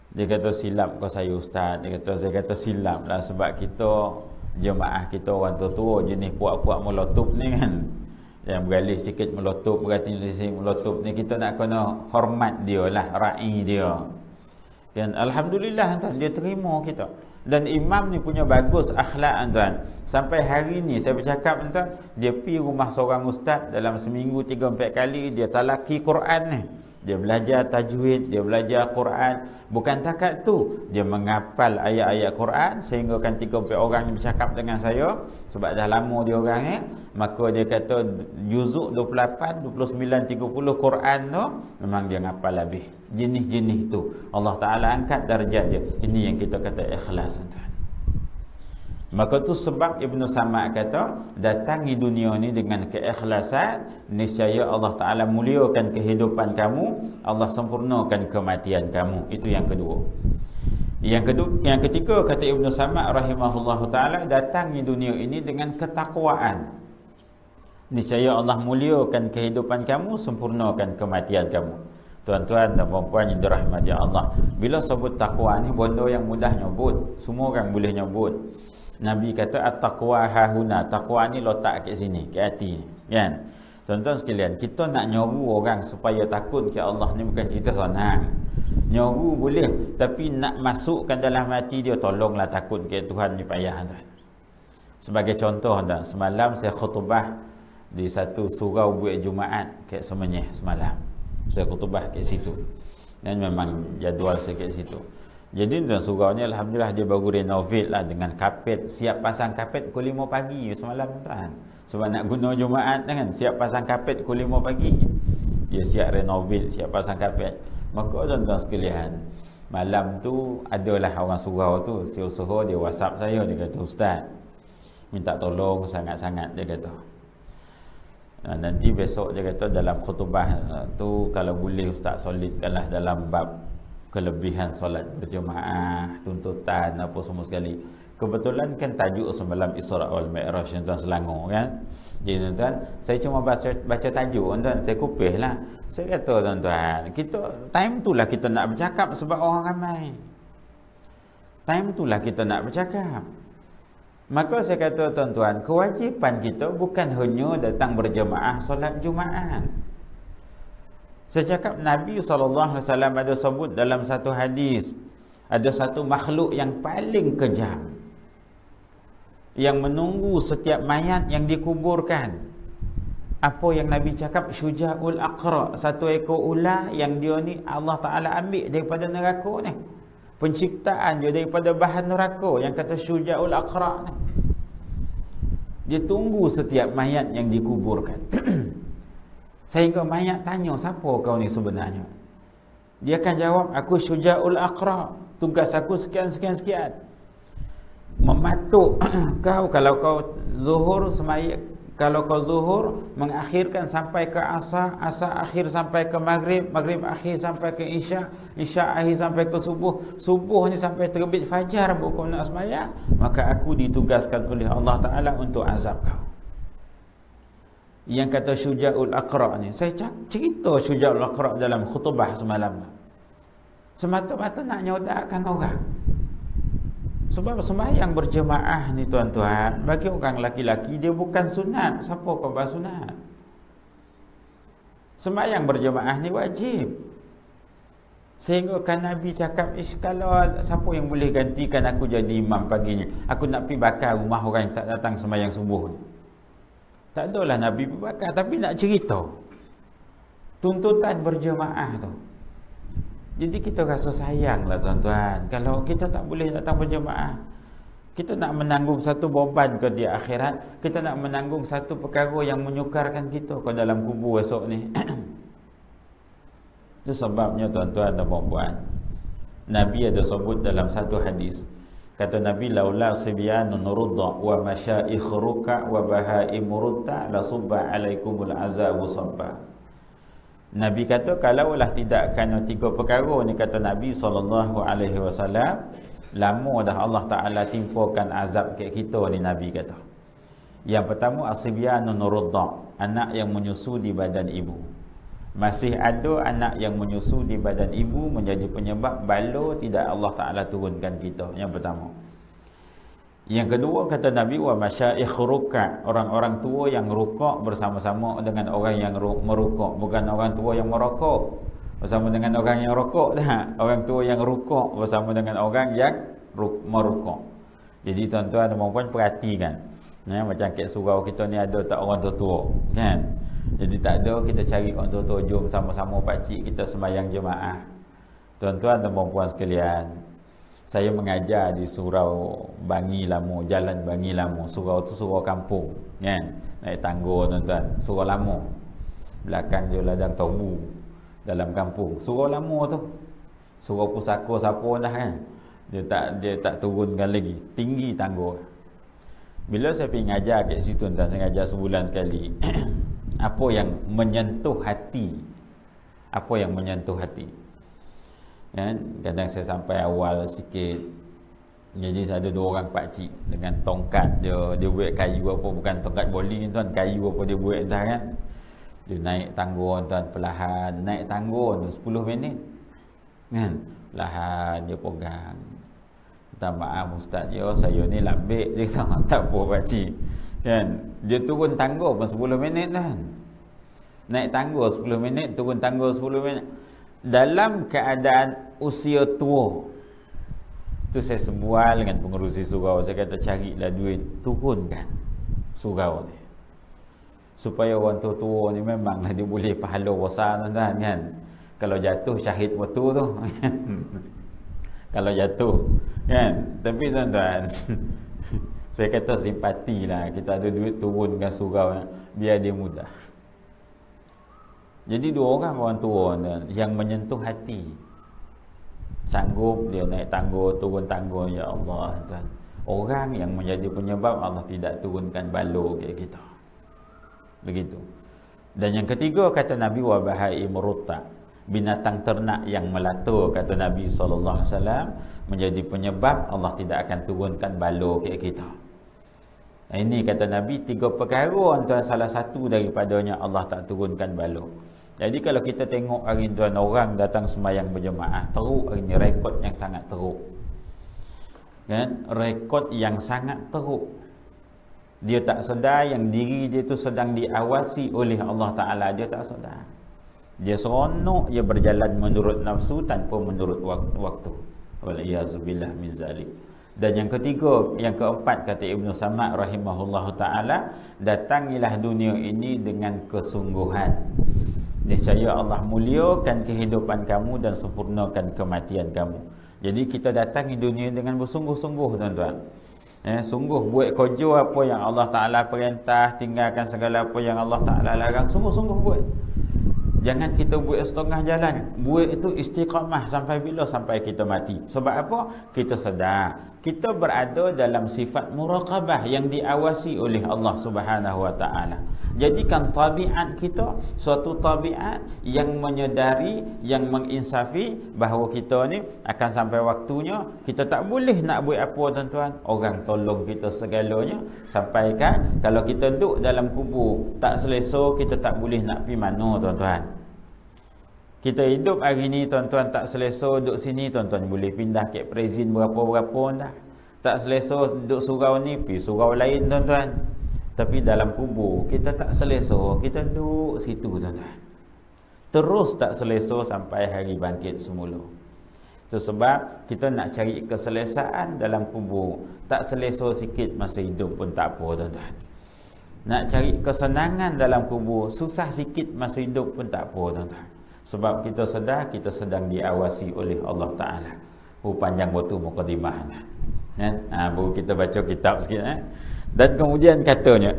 S1: Dia kata silap kau saya ustaz. Dia kata saya kata silap lah sebab kita jemaah kita orang tua-tua jenis puak-puak melotup ni kan. Yang beralih sikit melotup, berarti sikit melotup ni kita nak kena hormat dia lah, ra'i dia. Dan alhamdulillah tuan, dia terima kita. Dan imam ni punya bagus akhlak tuan. Sampai hari ni saya bercakap tuan, dia pi rumah seorang ustaz dalam seminggu tiga empat kali dia talaki Quran ni. Dia belajar tajwid, dia belajar Quran. Bukan takat tu, dia menghafal ayat-ayat Quran sehingga kan tiga empat orang ni bercakap dengan saya sebab dah lama dia orang ni, maka dia kata juzuk dua puluh lapan, dua puluh sembilan, tiga puluh Quran tu memang dia ngapal habis. Jenis-jenis tu Allah Taala angkat darjat dia. Ini yang kita kata ikhlas tuan. Maka tu sebab Ibnu Samad kata, datangi dunia ni dengan keikhlasan, niscaya Allah Ta'ala muliakan kehidupan kamu, Allah sempurnakan kematian kamu. Itu yang kedua. Yang kedua, yang ketiga kata Ibnu Samad rahimahullahu Ta'ala, datangi dunia ini dengan ketakwaan, niscaya Allah muliakan kehidupan kamu, sempurnakan kematian kamu. Tuan-tuan dan puan-puan yang dirahmati Allah, bila sebut takwa ni benda yang mudah nyebut, semua orang boleh nyebut. Nabi kata at-taqwa hahuna, takwa ni letak kat sini, kat hati ni, kan? Tuan-tuan sekalian, kita nak nyoru orang supaya takut ke Allah ni bukan cerita senang. Nyoru boleh, tapi nak masukkan dalam hati dia, tolonglah takut ke Tuhan ni payah tuan. Sebagai contoh tuan, semalam saya khutbah di satu surau buat Jumaat kat Semenyih semalam. Saya khutbah kat situ. Dan memang jadual saya kat situ. Jadi tuan, surau ni alhamdulillah dia baru renovate lah dengan kapet, siap pasang kapet pukul lima pagi semalam tuan. Sebab nak guna Jumaat kan, siap pasang kapet pukul lima pagi. Dia siap renovate, siap pasang kapet. Maka tuan-tuan sekalian, malam tu adalah orang surau tu, si usaha dia WhatsApp saya, dia kata ustaz, minta tolong sangat-sangat, dia kata. Nah, nanti besok dia kata dalam khutbah tu kalau boleh ustaz solidkanlah dalam bab kelebihan solat berjemaah, tuntutan apa semua sekali. Kebetulan kan tajuk semalam Isra wal Mi'raj tuan Selangor kan. Jadi tuan, saya cuma baca baca tajuk tuan, saya kupihlah. Saya kata tuan-tuan, kita time itulah kita nak bercakap sebab orang ramai. Time itulah kita nak bercakap. Maka saya kata tuan-tuan, kewajipan kita bukan hanya datang berjemaah solat Jumaat. Saya cakap Nabi sallallahu alaihi wasallam ada sebut dalam satu hadis, ada satu makhluk yang paling kejam yang menunggu setiap mayat yang dikuburkan. Apa yang Nabi cakap? Syuja'ul Aqra, satu ekor ular yang dia ni Allah Ta'ala ambil daripada neraka ni. Penciptaan dia daripada bahan neraka, yang kata Syuja'ul Aqra ni. Dia tunggu setiap mayat yang dikuburkan. Sehingga mayat tanya, siapa kau ni sebenarnya? Dia akan jawab, aku Syuja'ul Aqra, tugas aku sekian-sekian-sekian. Mematuk kau kalau kau zuhur semaya, kalau kau zuhur mengakhirkan sampai ke asar, asar akhir sampai ke maghrib, maghrib akhir sampai ke isya, isya akhir sampai ke subuh, subuh ni sampai terbit fajar bukan nak sembahyang, maka aku ditugaskan oleh Allah Ta'ala untuk azab kau. Yang kata Syuja'ul Aqra ni, saya cerita Syuja'ul Aqra dalam khutbah semalam, semata-mata nak nyodakan orang. Sebab sembahyang berjemaah ni tuan-tuan, bagi orang laki-laki dia bukan sunat. Siapa khabar sunat? Sembahyang berjemaah ni wajib. Sehingga kan Nabi cakap, ish, kalau siapa yang boleh gantikan aku jadi imam pagi ni, aku nak pergi bakar rumah orang yang tak datang sembahyang subuh ni. Tak adalah Nabi berbakar, tapi nak cerita tuntutan berjemaah tu. Jadi kita rasa sayanglah tuan-tuan, kalau kita tak boleh datang berjemaah. Kita nak menanggung satu beban ke di akhirat, kita nak menanggung satu perkara yang menyukarkan kita ke dalam kubur esok ni. Itu sebabnya tuan-tuan dan puan-puan, Nabi ada sebut dalam satu hadis, kata Nabi, laula sibyanun rudda wa masyaikh ruka wa bahaim rudda la subba alaikumul azabu sabba. Nabi kata, kalaulah tidak kerana tiga perkara ni, kata Nabi sallallahu alaihi wasallam, lama dah Allah Ta'ala timpakan azab kat kita ni. Nabi kata, yang pertama asibyanun rudda, anak yang menyusu di badan ibu. Masih ada anak yang menyusu di badan ibu menjadi penyebab bala tidak Allah Ta'ala turunkan kita. Yang pertama. Yang kedua, kata Nabi, wa masyaikh ruka', orang-orang tua yang rukuk bersama-sama dengan orang yang merukuk, bukan orang tua yang merokok bersama dengan orang yang rokok dah. Orang tua yang rukuk bersama dengan orang yang merukuk. Jadi tuan-tuan dan puan-puan perhatikan, ya, macam kat surau kita ni ada tak orang tua-tua, kan? Jadi tak ada, kita cari orang tua-tua, jom sama-sama pakcik kita sembahyang jemaah. Tuan-tuan dan puan-puan sekalian, saya mengajar di surau Bangi Lama, Jalan Bangi Lama. Surau tu surau kampung, kan? Naik tangga tuan-tuan, surau lama. Belakang dia ladang Tobu dalam kampung. Surau lama tu. Surau pusaka siapa dah, kan? Dia tak dia tak turunkan lagi. Tinggi tangga. Bila saya pergi ngajar kat situ tuan, saya ngajar sebulan sekali. Apa yang menyentuh hati? Apa yang menyentuh hati? Kan, kadang saya sampai awal sikit. Jadi saya ada dua orang pakcik dengan tongkat dia, dia buat kayu apa, bukan tongkat boli tuan, kayu apa dia buat dah, kan. Dia naik tangga tuan, perlahan naik tangga tu sepuluh minit. Kan? Perlahan dia pegang. Minta maaf ustaz, ya saya ni lambik dia kata, tak apa pakcik. Kan? Dia turun tangga pun sepuluh minit kan. Naik tangga sepuluh minit, turun tangga sepuluh minit. Dalam keadaan usia tua tu, saya sebual dengan pengerusi surau. Saya kata, carilah duit, turunkan surau ni, supaya orang tua-tua ni memanglah dia boleh pahala besar tuan-tuan, kan. Kalau jatuh syahid betul tu. Kalau jatuh, kan. Tapi tuan-tuan, saya kata simpatilah, kita ada duit, turunkan surau biar dia mudah. Jadi dua orang orang tua yang menyentuh hati, sanggup dia naik tangga, turun tangga. Ya Allah tuan, orang yang menjadi penyebab Allah tidak turunkan bala ke kita. Begitu. Dan yang ketiga, kata Nabi, wa bahaim ruta', binatang ternak yang melata, kata Nabi sallallahu alaihi wasallam, menjadi penyebab Allah tidak akan turunkan bala ke kita. Ini kata Nabi, tiga perkara tuan, salah satu daripadanya Allah tak turunkan bala. Jadi kalau kita tengok hari ni tuan, orang datang sembahyang berjemaah, teruk hari ni, rekod yang sangat teruk. Kan? Rekod yang sangat teruk. Dia tak sedar yang diri dia tu sedang diawasi oleh Allah Ta'ala. Dia tak sedar. Dia seronok, dia berjalan menurut nafsu tanpa menurut waktu. Waliyazubillah min zalik. Dan yang ketiga, yang keempat, kata Ibnu Samad rahimahullahu ta'ala, datangilah dunia ini dengan kesungguhan. Niscaya Allah muliakan kehidupan kamu dan sempurnakan kematian kamu. Jadi kita datangi dunia dengan bersungguh-sungguh tuan-tuan. Eh, sungguh buat kerja apa yang Allah Ta'ala perintah, tinggalkan segala apa yang Allah Ta'ala larang. Sungguh-sungguh buat. Jangan kita buat setengah jalan. Buat itu istiqamah sampai bila? Sampai kita mati. Sebab apa? Kita sedar kita berada dalam sifat muraqabah yang diawasi oleh Allah Subhanahu wa taala. Jadikan tabiat kita suatu tabiat yang menyedari, yang menginsafi bahawa kita ni akan sampai waktunya kita tak boleh nak buat apa tuan-tuan. Orang tolong kita segalanya. Sampaikan kalau kita duduk dalam kubur tak selesa, kita tak boleh nak pergi mana tuan-tuan. Kita hidup hari ni tuan-tuan tak selesa duduk sini, tuan-tuan boleh pindah ke prezin berapa-berapa dah. Tak selesa duduk surau ni, pergi surau lain tuan-tuan. Tapi dalam kubur kita tak selesa, kita duduk situ tuan-tuan. Terus tak selesa sampai hari bangkit semula. Itu sebab kita nak cari keselesaan dalam kubur. Tak selesa sikit masa hidup pun tak apa tuan-tuan. Nak cari kesenangan dalam kubur, susah sikit masa hidup pun tak apa tuan-tuan. Sebab kita sedar kita sedang diawasi oleh Allah Ta'ala. Oh, panjang waktu mukadimah kan? Ha, baru kita baca kitab sikit eh? Dan kemudian katanya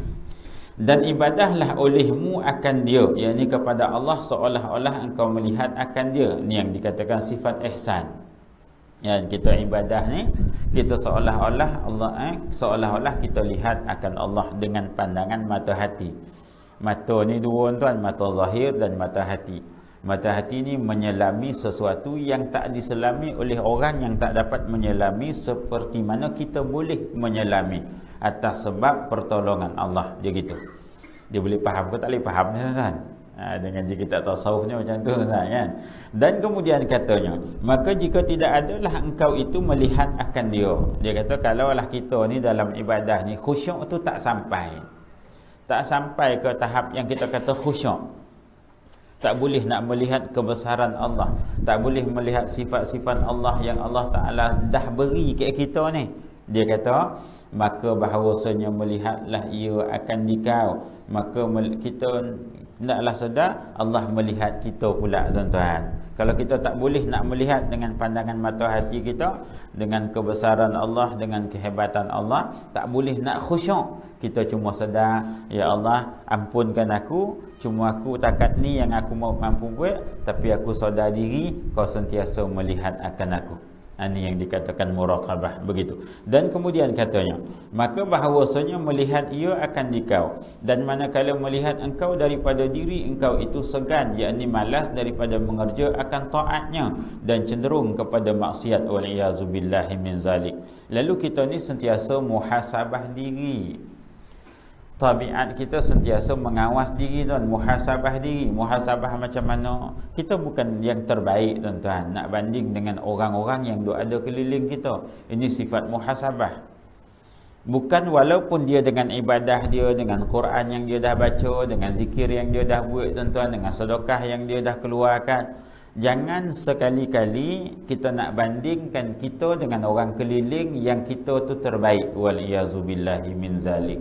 S1: dan ibadahlah olehmu akan dia, yakni kepada Allah seolah-olah engkau melihat akan dia. Ini yang dikatakan sifat ihsan. Ya, kita ibadah ni kita seolah-olah Allah eh, seolah-olah kita lihat akan Allah dengan pandangan mata hati. Mata ni dua tuan, mata zahir dan mata hati. Mata hati ni menyelami sesuatu yang tak diselami oleh orang yang tak dapat menyelami, seperti mana kita boleh menyelami atas sebab pertolongan Allah. Dia gitu. Dia boleh faham ke tak boleh faham kan? Ha, dengan dia kita tasawuf ni macam tu lah, kan. Dan kemudian katanya, maka jika tidak adalah engkau itu melihat akan dia. Dia kata kalaulah kita ni dalam ibadah ni khusyuk tu tak sampai. Tak sampai ke tahap yang kita kata khusyuk. Tak boleh nak melihat kebesaran Allah, tak boleh melihat sifat-sifat Allah yang Allah Ta'ala dah beri ke kita ni. Dia kata, maka bahawasanya melihatlah ia akan dikau. Maka kita hendaklah sedar Allah melihat kita pula, tuan-tuan. Kalau kita tak boleh nak melihat dengan pandangan mata hati kita, dengan kebesaran Allah, dengan kehebatan Allah, tak boleh nak khusyuk. Kita cuma sedar, ya Allah, ampunkan aku, cuma aku takat ni yang aku mau mampu buat, tapi aku sedar diri kau sentiasa melihat akan aku. Ini yang dikatakan muraqabah, begitu. Dan kemudian katanya, maka bahawasanya melihat ia akan dikau, dan manakala melihat engkau daripada diri engkau itu segan, yakni malas daripada mengerja akan taatnya dan cenderung kepada maksiat, waliyazubillahi min zalik. Lalu kita ni sentiasa muhasabah diri. Tabiat kita sentiasa mengawas diri, tuan, muhasabah diri. Muhasabah macam mana? Kita bukan yang terbaik, tuan-tuan, nak banding dengan orang-orang yang ada keliling kita. Ini sifat muhasabah. Bukan walaupun dia dengan ibadah dia, dengan Quran yang dia dah baca, dengan zikir yang dia dah buat, tuan-tuan, dengan sedekah yang dia dah keluarkan, jangan sekali-kali kita nak bandingkan kita dengan orang keliling yang kita tu terbaik, waliyazubillahi min zalik.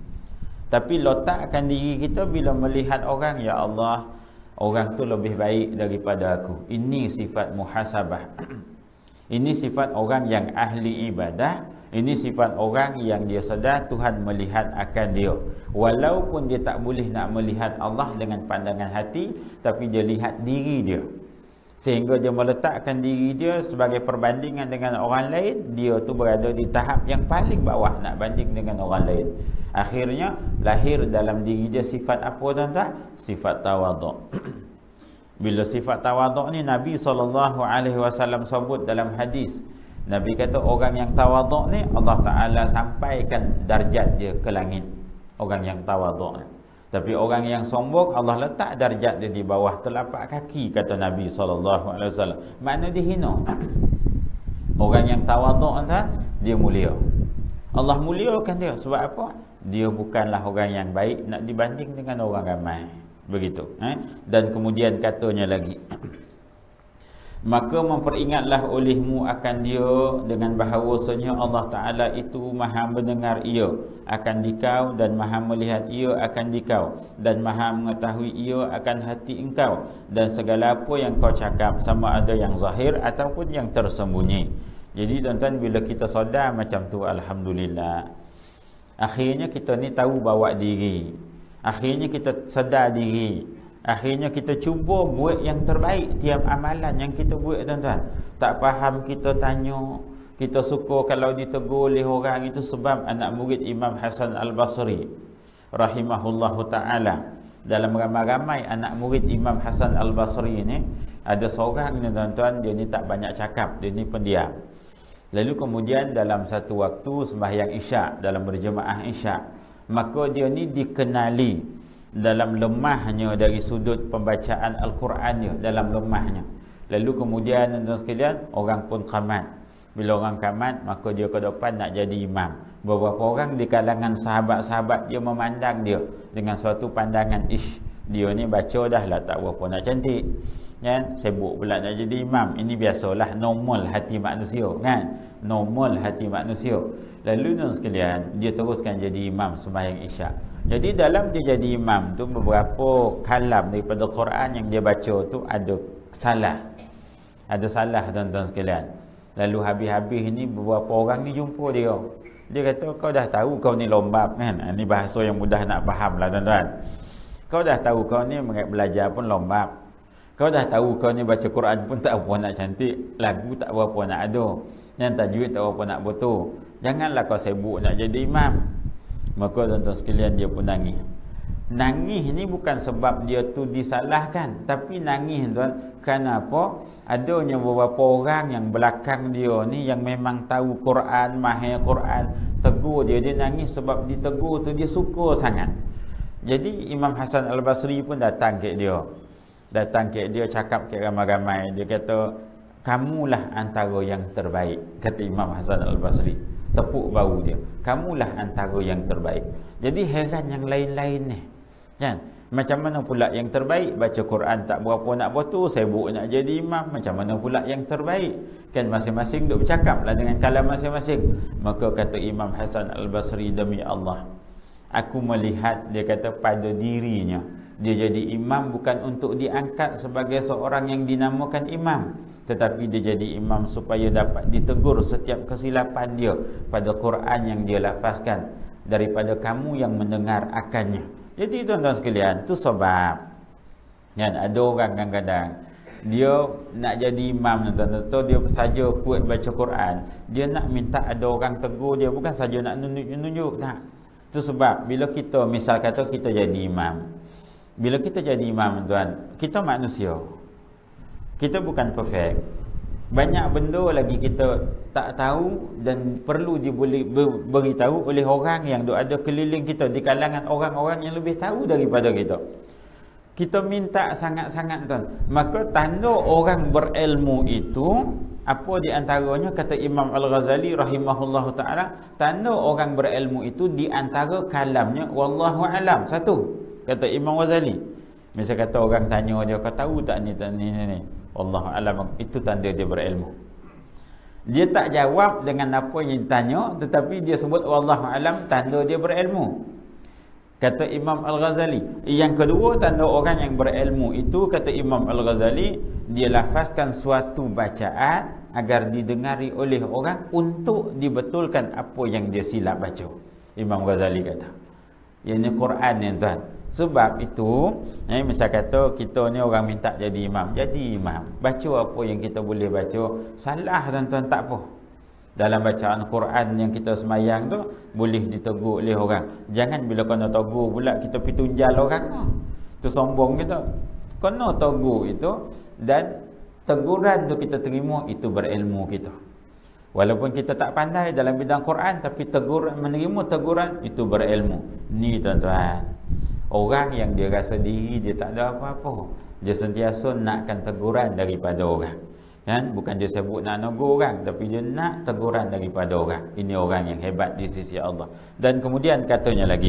S1: Tapi letakkan diri kita bila melihat orang, ya Allah, orang tu lebih baik daripada aku. Ini sifat muhasabah. Ini sifat orang yang ahli ibadah. Ini sifat orang yang dia sedar Tuhan melihat akan dia. Walaupun dia tak boleh nak melihat Allah dengan pandangan hati, tapi dia lihat diri dia. Sehingga dia meletakkan diri dia sebagai perbandingan dengan orang lain, dia tu berada di tahap yang paling bawah nak banding dengan orang lain. Akhirnya lahir dalam diri dia sifat apa, tuan-tuan? Sifat tawaduk. Bila sifat tawaduk ni Nabi sallallahu alaihi wasallam sebut dalam hadis. Nabi kata orang yang tawaduk ni Allah Ta'ala sampaikan darjat dia ke langit. Orang yang tawaduk ni. Tapi orang yang sombong Allah letak darjat dia di bawah telapak kaki, kata Nabi sallallahu alaihi wasallam. Makna dia hina. Orang yang tawaduk, tuan, dia mulia. Allah muliakan dia sebab apa? Dia bukanlah orang yang baik nak dibanding dengan orang ramai. Begitu, eh? Dan kemudian katanya lagi, maka memperingatlah olehmu akan dia dengan bahawasanya Allah Ta'ala itu maha mendengar ia akan dikau, dan maha melihat ia akan dikau, dan maha mengetahui ia akan hati engkau, dan segala apa yang kau cakap, sama ada yang zahir ataupun yang tersembunyi. Jadi tuan-tuan, bila kita sedar macam tu, alhamdulillah, akhirnya kita ni tahu bawa diri, akhirnya kita sedar diri, akhirnya kita cuba buat yang terbaik tiap amalan yang kita buat, tuan-tuan. Tak faham kita tanya, kita suka kalau ditegur oleh orang itu. Sebab anak murid Imam Hasan Al-Basri rahimahullahu ta'ala, dalam ramai-ramai anak murid Imam Hasan Al-Basri ni, ada seorang ni, tuan-tuan, dia ni tak banyak cakap, dia ni pendiam. Lalu kemudian dalam satu waktu sembahyang isyak, dalam berjemaah isyak, maka dia ni dikenali dalam lemahnya dari sudut pembacaan Al-Quran dia, dalam lemahnya. Lalu kemudian, tuan-tuan sekalian, orang pun qamat. Bila orang qamat, maka dia ke depan nak jadi imam. Beberapa orang di kalangan sahabat-sahabat dia memandang dia dengan suatu pandangan, ish, dia ni baca dah lah, tak berapa nak cantik, kan? Sibuk pula nak jadi imam. Ini biasalah, normal hati manusia, kan? Normal hati manusia. Lalu tuan sekalian, dia teruskan jadi imam sembahyang isyak. Jadi dalam dia jadi imam tu, beberapa kalam daripada Quran yang dia baca tu ada salah. Ada salah, tuan-tuan sekalian. Lalu habis-habis ni beberapa orang ni jumpa dia. Dia kata, kau dah tahu kau ni lombap, kan? Ini bahasa yang mudah nak faham lah, tuan-tuan. Kau dah tahu kau ni belajar pun lombap. Kau dah tahu kau ni baca Quran pun tak apa nak cantik, lagu tak apa nak ada, yang tajwid tak apa nak betul. Janganlah kau sibuk nak jadi imam. Maka tuan-tuan sekalian, dia pun nangis. Nangis ni bukan sebab dia tu disalahkan, tapi nangis, tuan, kenapa? Adanya beberapa orang yang belakang dia ni yang memang tahu Quran, mahir Quran, tegur dia. Dia nangis sebab ditegur tu dia suka sangat. Jadi Imam Hasan Al-Basri pun datang ke dia. Datang ke dia, cakap ke ramai-ramai. Dia kata, kamulah antara yang terbaik. Kata Imam Hasan Al-Basri. Tepuk bahu dia. Kamulah antara yang terbaik. Jadi heran yang lain-lain ni. Kan? Macam mana pula yang terbaik? Baca Quran tak berapa nak betul, sibuk nak jadi imam. Macam mana pula yang terbaik? Kan masing-masing duk bercakap lah dengan kalam masing-masing. Maka kata Imam Hasan Al-Basri, demi Allah, aku melihat, dia kata, pada dirinya dia jadi imam bukan untuk diangkat sebagai seorang yang dinamakan imam, tetapi dia jadi imam supaya dapat ditegur setiap kesilapan dia pada Quran yang dia lafazkan daripada kamu yang mendengar akannya. Jadi tuan-tuan sekalian, tu sebab kan ada orang kadang-kadang dia nak jadi imam, tuan-tuan, dia saja kuat baca Quran, dia nak minta ada orang tegur dia, bukan saja nak nunjuk-nunjuk, tak. Itu sebab bila kita, misal kata kita jadi imam, bila kita jadi imam, tuan, kita manusia, kita bukan perfect. Banyak benda lagi kita tak tahu dan perlu diboleh beritahu oleh orang yang ada keliling kita, di kalangan orang-orang yang lebih tahu daripada kita. Kita minta sangat-sangat, tuan. Maka tanda orang berilmu itu apa di antaranya, kata Imam Al-Ghazali rahimahullahu taala, tanda orang berilmu itu di antara kalamnya wallahu alam. Satu, kata Imam Ghazali. Misal kata orang tanya dia, kau tahu tak ni tak ni ni. Wallahu alam, itu tanda dia berilmu. Dia tak jawab dengan apa yang ditanya, tetapi dia sebut wallahu alam, tanda dia berilmu. Kata Imam Al-Ghazali. Yang kedua, tanda orang yang berilmu itu, kata Imam Al-Ghazali, dia lafazkan suatu bacaan agar didengari oleh orang untuk dibetulkan apa yang dia silap baca. Imam Ghazali kata. Yang ini Quran ni, tuan. Sebab itu, eh, misal kata kita ni orang minta jadi imam, jadi imam. Baca apa yang kita boleh baca. Salah, tuan-tuan, tak apa. Dalam bacaan Quran yang kita semayang tu, boleh ditegur oleh orang. Jangan bila kena tegur pula kita pergi tunjal orang. Itu sombong kita. Kena tegur itu, dan teguran tu kita terima, itu berilmu kita. Walaupun kita tak pandai dalam bidang Quran, tapi teguran, menerima teguran, itu berilmu. Ni, tuan-tuan, orang yang dia rasa diri dia tak ada apa-apa, dia sentiasa nakkan teguran daripada orang. Kan? Bukan dia sebut nak negur orang, tapi dia nak teguran daripada orang. Ini orang yang hebat di sisi Allah. Dan kemudian katanya lagi,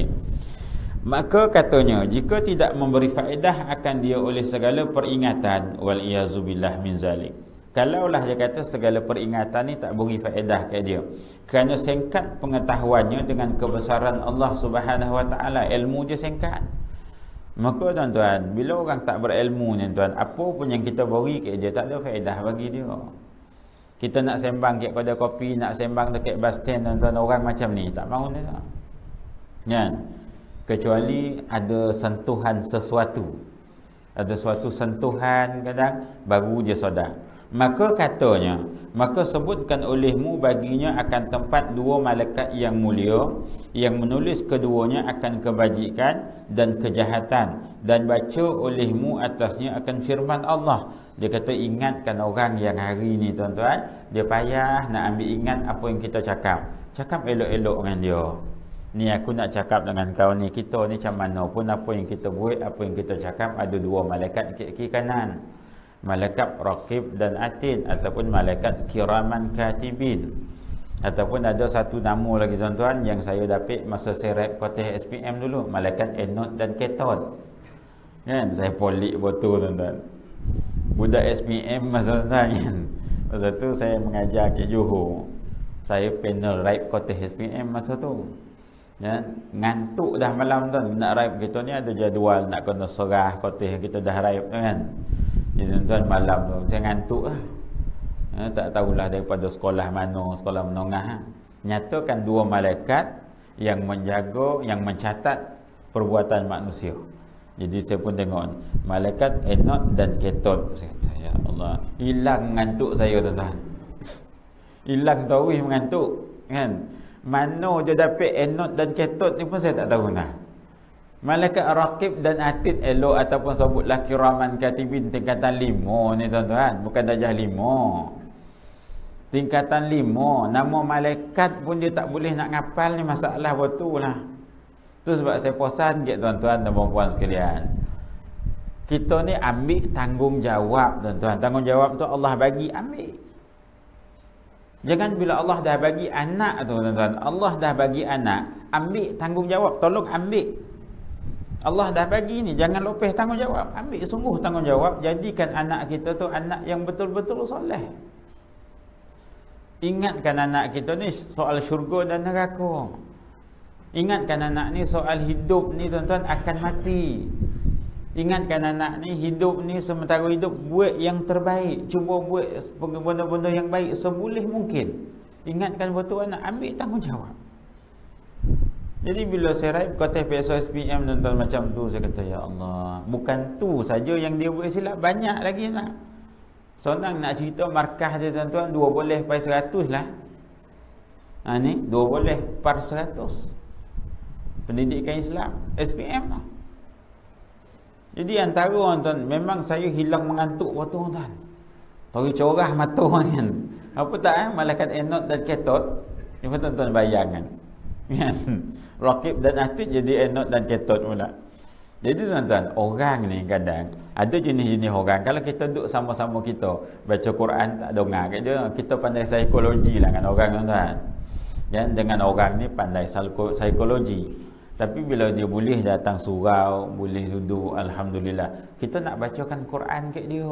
S1: maka katanya, jika tidak memberi faedah akan dia oleh segala peringatan, wal iyazubillah min zalik. Kalaulah dia kata segala peringatan ni tak beri faedah ke dia, kerana singkat pengetahuannya dengan kebesaran Allah Subhanahu Wa Taala, ilmu dia singkat. Maka tuan-tuan, bila orang tak berilmu ni, tuan, apa pun yang kita beri ke dia tak ada faedah bagi dia. Kita nak sembang kat kedai kopi, nak sembang dekat bus stand, tuan-tuan, orang macam ni tak mahu dia tak. Kan? Kecuali ada sentuhan sesuatu. Ada suatu sentuhan kadang baru dia sedar. Maka katanya, maka sebutkan olehmu baginya akan tempat dua malaikat yang mulia, yang menulis keduanya akan kebajikan dan kejahatan, dan baca olehmu atasnya akan firman Allah. Dia kata, ingatkan orang yang hari ni, tuan-tuan, dia payah nak ambil ingat apa yang kita cakap. Cakap elok-elok dengan dia. Ni aku nak cakap dengan kau ni, kita ni macam mana pun, apa yang kita buat, apa yang kita cakap, ada dua malaikat kiri kanan. Malaikat Raqib dan Atid, ataupun malaikat Kiraman Katibin. Ataupun ada satu nama lagi, tuan-tuan, yang saya dapat masa saya rap Koteh S P M dulu, malaikat Enot dan Ketot. Kan? Saya polik betul, tuan-tuan. Budak S P M masa tu kan. Masa tu saya mengajar ke Johor. Saya panel rap Koteh S P M masa tu. Ya, ngantuk dah malam tu nak rap. Kita ni ada jadual nak kena serah Koteh kita dah rap kan. Jadi tuan-tuan, malam tu saya ngantuk lah. Ya, tak tahulah daripada sekolah mana, sekolah menengah. Nyatakan dua malaikat yang menjaga, yang mencatat perbuatan manusia. Jadi saya pun tengok malaikat Enot dan Ketot. Saya kata, ya Allah, hilang ngantuk saya, tuan-tuan. Hilang tauhid mengantuk kan. Mana dia dapat Enot dan Ketot ni pun saya tak tahu lah. Malaikat Raqib dan Atid elok, ataupun sebutlah Kiraman Katibin, tingkatan lima ni, tuan-tuan. Bukan darjah lima, tingkatan lima. Nama malaikat pun dia tak boleh nak ngapal ni, masalah betul lah. Tu sebab saya posan ke tuan-tuan dan puan-puan sekalian. Kita ni ambil tanggungjawab tuan-tuan. Tanggungjawab tu Allah bagi, ambil. Jangan bila Allah dah bagi anak tu tuan-tuan, Allah dah bagi anak, ambil tanggungjawab, tolong ambil. Allah dah bagi ni, jangan lopeh tanggungjawab. Ambil sungguh tanggungjawab, jadikan anak kita tu anak yang betul-betul soleh. Ingatkan anak kita ni soal syurga dan neraka. Ingatkan anak ni soal hidup ni tuan-tuan akan mati. Ingatkan anak ni hidup ni sementara hidup buat yang terbaik. Cuba buat benda-benda yang baik seboleh mungkin. Ingatkan betul anak, ambil tanggungjawab. Jadi bila saya raib kota P S O S P M tuan-tuan macam tu, saya kata ya Allah, bukan tu saja yang dia buat silap, banyak lagi nak. Seorang nak cerita markah dia tuan-tuan, dua boleh pai seratus lah. Ha ni, dua boleh par seratus. Pendidikan Islam, S P M lah. Jadi antara tuan, memang saya hilang mengantuk waktu tuan. Tori corah mata kan. Apa tak eh, malaikat enot dan ketot. Ini tuan-tuan bayangkan. Raqib dan Atid jadi enot dan ketot pula. Jadi tuan-tuan, orang ni kadang ada jenis-jenis orang, kalau kita duduk sama-sama kita baca Quran tak dengar kat dia, kita pandai psikologi lah dengan orang tuan-tuan. Dan dengan orang ni pandai psikologi. Tapi bila dia boleh datang surau, boleh duduk, alhamdulillah, kita nak bacakan Quran kat dia.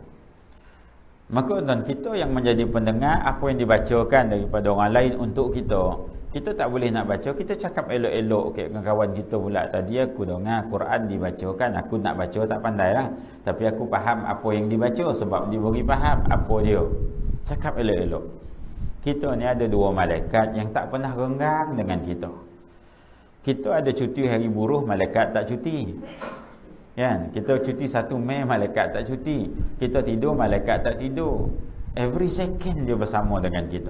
S1: Maka tuan, kita yang menjadi pendengar apa yang dibacakan daripada orang lain untuk kita, kita tak boleh nak baca, kita cakap elok-elok kat kawan kita pula. Tadi aku dengar Quran dibacakan, aku nak baca tak pandai lah, tapi aku faham apa yang dibaca sebab dia beri faham apa dia. Cakap elok-elok. Kita ni ada dua malaikat yang tak pernah renggang dengan kita. Kita ada cuti hari buruh, malaikat tak cuti. Kan? Kita cuti satu Mei, malaikat tak cuti. Kita tidur, malaikat tak tidur. Every second dia bersama dengan kita.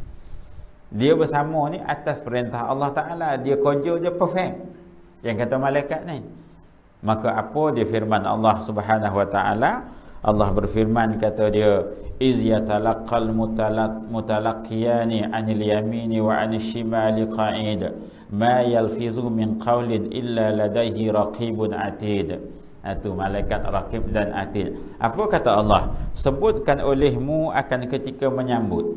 S1: Dia bersama ni atas perintah Allah Ta'ala. Dia kerja dia perfect. Yang kata malaikat ni. Maka apa dia firman Allah Subhanahu Wa Ta'ala? Allah berfirman, kata dia, iz yatalaqqal mutalaqiyani 'anil yamini wa 'anil shimali qa'id ma yalfizu min qawlin illa ladaihi raqibun atid. Itu malaikat raqib dan atid. Apa kata Allah? Sebutkan olehmu akan ketika menyambut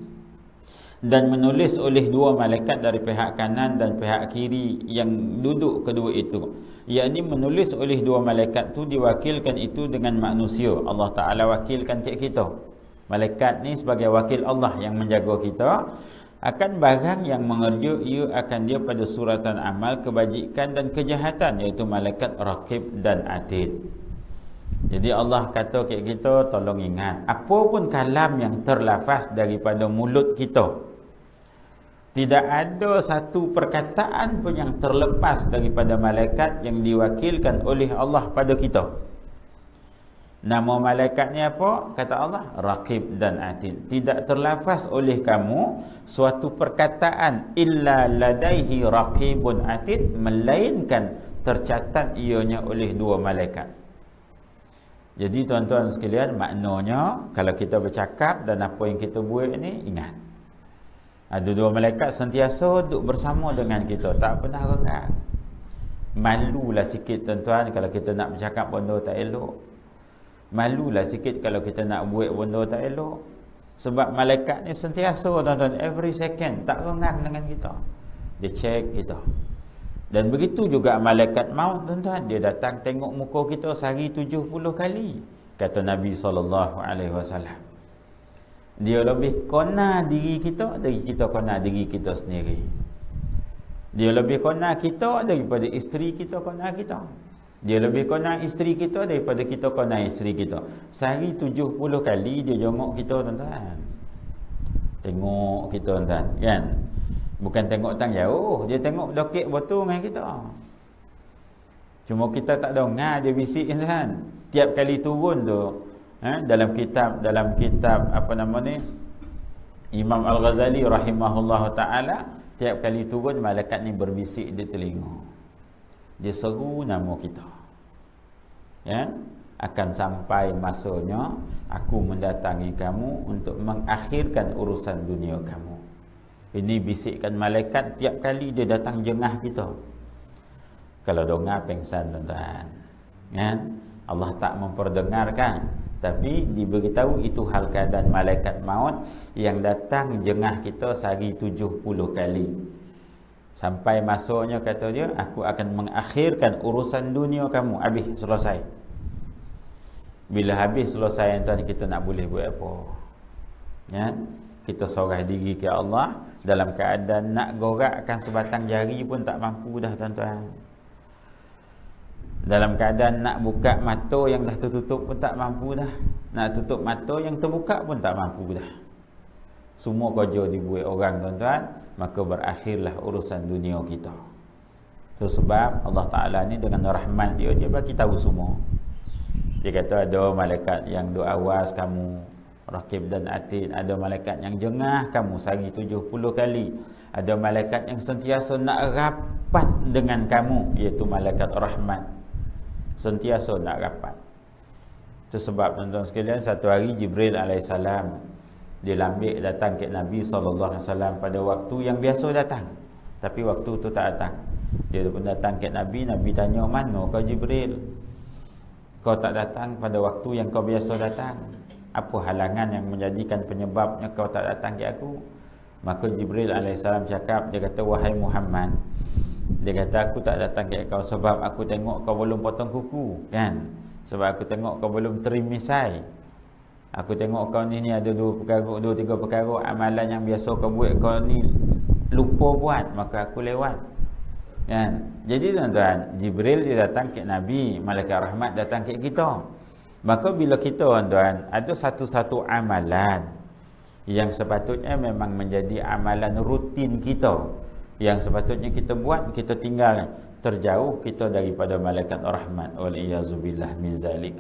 S1: dan menulis oleh dua malaikat dari pihak kanan dan pihak kiri yang duduk kedua itu, yakni menulis oleh dua malaikat tu diwakilkan itu dengan manusia. Allah Ta'ala wakilkan kat kita. Malaikat ni sebagai wakil Allah yang menjaga kita akan barang yang mengerja ia akan dia pada suratan amal kebajikan dan kejahatan, iaitu malaikat raqib dan atid. Jadi Allah kata kat kita, tolong ingat, apa pun kalam yang terlafaz daripada mulut kita, tidak ada satu perkataan pun yang terlepas daripada malaikat yang diwakilkan oleh Allah pada kita. Nama malaikat ni apa? Kata Allah, Raqib dan Atid. Tidak terlafaz oleh kamu suatu perkataan illa ladaihi raqibun atid, melainkan tercatat ianya oleh dua malaikat. Jadi tuan-tuan sekalian, maknanya kalau kita bercakap dan apa yang kita buat ni, ingat, ada dua malaikat sentiasa duduk bersama dengan kita, tak pernah renggang. Malulah sikit tuan-tuan kalau kita nak bercakap benda tak elok. Malulah sikit kalau kita nak buat benda tak elok. Sebab malaikat ni sentiasa tuan-tuan, every second, tak renggang dengan kita. Dia check kita. Dan begitu juga malaikat maut tuan-tuan, dia datang tengok muka kita sehari tujuh puluh kali. Kata Nabi sallallahu alaihi wasallam, dia lebih kona diri kita dari kita kona diri kita sendiri. Dia lebih kona kita daripada isteri kita kona kita. Dia lebih kona isteri kita daripada kita kona isteri kita. Sehari tujuh puluh kali dia jongok kita tuan-tuan. Tengok kita tuan-tuan, kan? Bukan tengok tang jauh, dia tengok dokek betul dengan kita. Cuma kita tak dengar dia bisik tuan. Tiap kali turun tu, eh, dalam kitab dalam kitab apa nama ni, Imam Al-Ghazali rahimahullah taala, tiap kali turun malaikat ni berbisik di telinga. Dia seru nama kita. Ya, akan sampai masanya aku mendatangi kamu untuk mengakhirkan urusan dunia kamu. Ini bisikkan malaikat tiap kali dia datang jengah kita. Kalau dengar pengsan tuan-tuan. Kan? Allah tak memperdengarkan, tapi diberitahu itu hal keadaan malaikat maut yang datang jengah kita sehari tujuh puluh kali. Sampai masuknya kata dia, aku akan mengakhirkan urusan dunia kamu, habis selesai. Bila habis selesai tuan, kita nak boleh buat apa? Ya? Kita sorah diri ke Allah dalam keadaan nak gorakkan sebatang jari pun tak mampu dah tuan-tuan. Dalam keadaan nak buka mata yang dah tertutup pun tak mampu dah. Nak tutup mata yang terbuka pun tak mampu dah. Semua kerja dibuat orang tuan-tuan, maka berakhirlah urusan dunia kita. Itu sebab Allah Ta'ala ni dengan rahmat dia, dia bagi tahu semua. Dia kata ada malaikat yang doa awas kamu, Raqib dan Atid. Ada malaikat yang jengah kamu sehari tujuh puluh kali. Ada malaikat yang sentiasa nak rapat dengan kamu, iaitu malaikat rahmat. Sentiasa nak rapat. Itu sebab tuan-tuan sekalian, satu hari Jibril alaihissalam dia lambik datang ke Nabi sallallahu alaihi wasallam pada waktu yang biasa datang, tapi waktu tu tak datang. Dia pun datang ke Nabi. Nabi tanya, mana kau Jibril? Kau tak datang pada waktu yang kau biasa datang. Apa halangan yang menjadikan penyebabnya kau tak datang ke aku? Maka Jibril alaihissalam cakap, dia kata, wahai Muhammad, dia kata aku tak datang ke kau sebab aku tengok kau belum potong kuku, kan? Sebab aku tengok kau belum terimisai. Aku tengok kau ni, ni ada dua perkara, dua tiga perkara amalan yang biasa kau buat, kau ni lupa buat, maka aku lewat. Kan? Jadi tuan-tuan, Jibril dia datang ke Nabi, malaikat rahmat datang ke kita. Maka bila kita tuan-tuan ada satu-satu amalan yang sepatutnya memang menjadi amalan rutin kita, yang sepatutnya kita buat, kita tinggal, terjauh kita daripada malaikat rahmat, wal iyazubillah min zalik.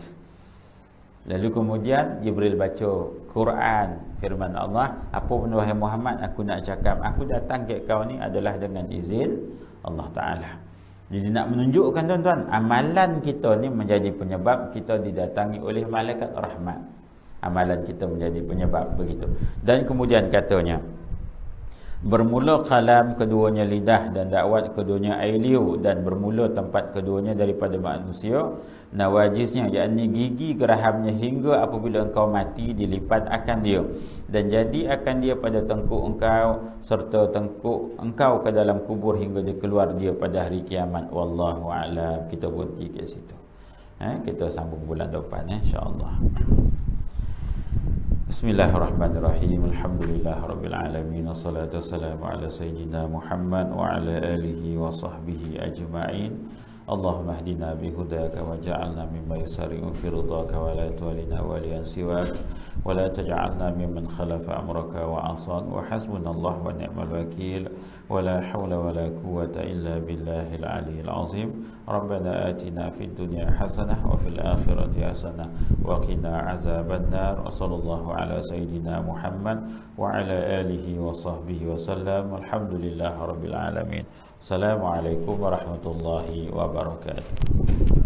S1: Lalu kemudian Jibril baca Quran, firman Allah, apa pun wahai Muhammad aku nak cakap, aku datang ke kau ni adalah dengan izin Allah Ta'ala. Jadi nak menunjukkan tuan-tuan, amalan kita ni menjadi penyebab kita didatangi oleh malaikat rahmat. Amalan kita menjadi penyebab begitu. Dan kemudian katanya, bermula kalam keduanya lidah dan dakwat keduanya air liu, dan bermula tempat keduanya daripada manusia, nawajisnya, yakni gigi gerahamnya, hingga apabila engkau mati dilipat akan dia, dan jadi akan dia pada tengkuk engkau serta tengkuk engkau ke dalam kubur hingga dia keluar dia pada hari kiamat. Wallahu a'lam. Kita berhenti kat situ. Eh, kita sambung bulan depan, eh, insya-Allah. Bismillahirrahmanirrahim. Alhamdulillah rabbil alamin. Wassalatu wassalamu ala sayyidina Muhammad wa ala alihi wa sahbihi ajma'in. Allahumma hdina bihudaka waj'alna mimman yusari'u fi ridaka wa la tuwallina waliyan siwak wa la taj'alna mimman khalafa amraka wa asan wa hasbunallahu wa ni'mal wakil wa la hawla wa la quwwata illa billahil aliyyil azim. Rabbana atina fid dunya hasanah wa fil akhirati hasanah wa qina azabannar. Wa sallallahu ala sayyidina Muhammad wa ala alihi wa sahbihi wa sallam. Alhamdulillah rabbil alamin. Assalamualaikum warahmatullahi wabarakatuh.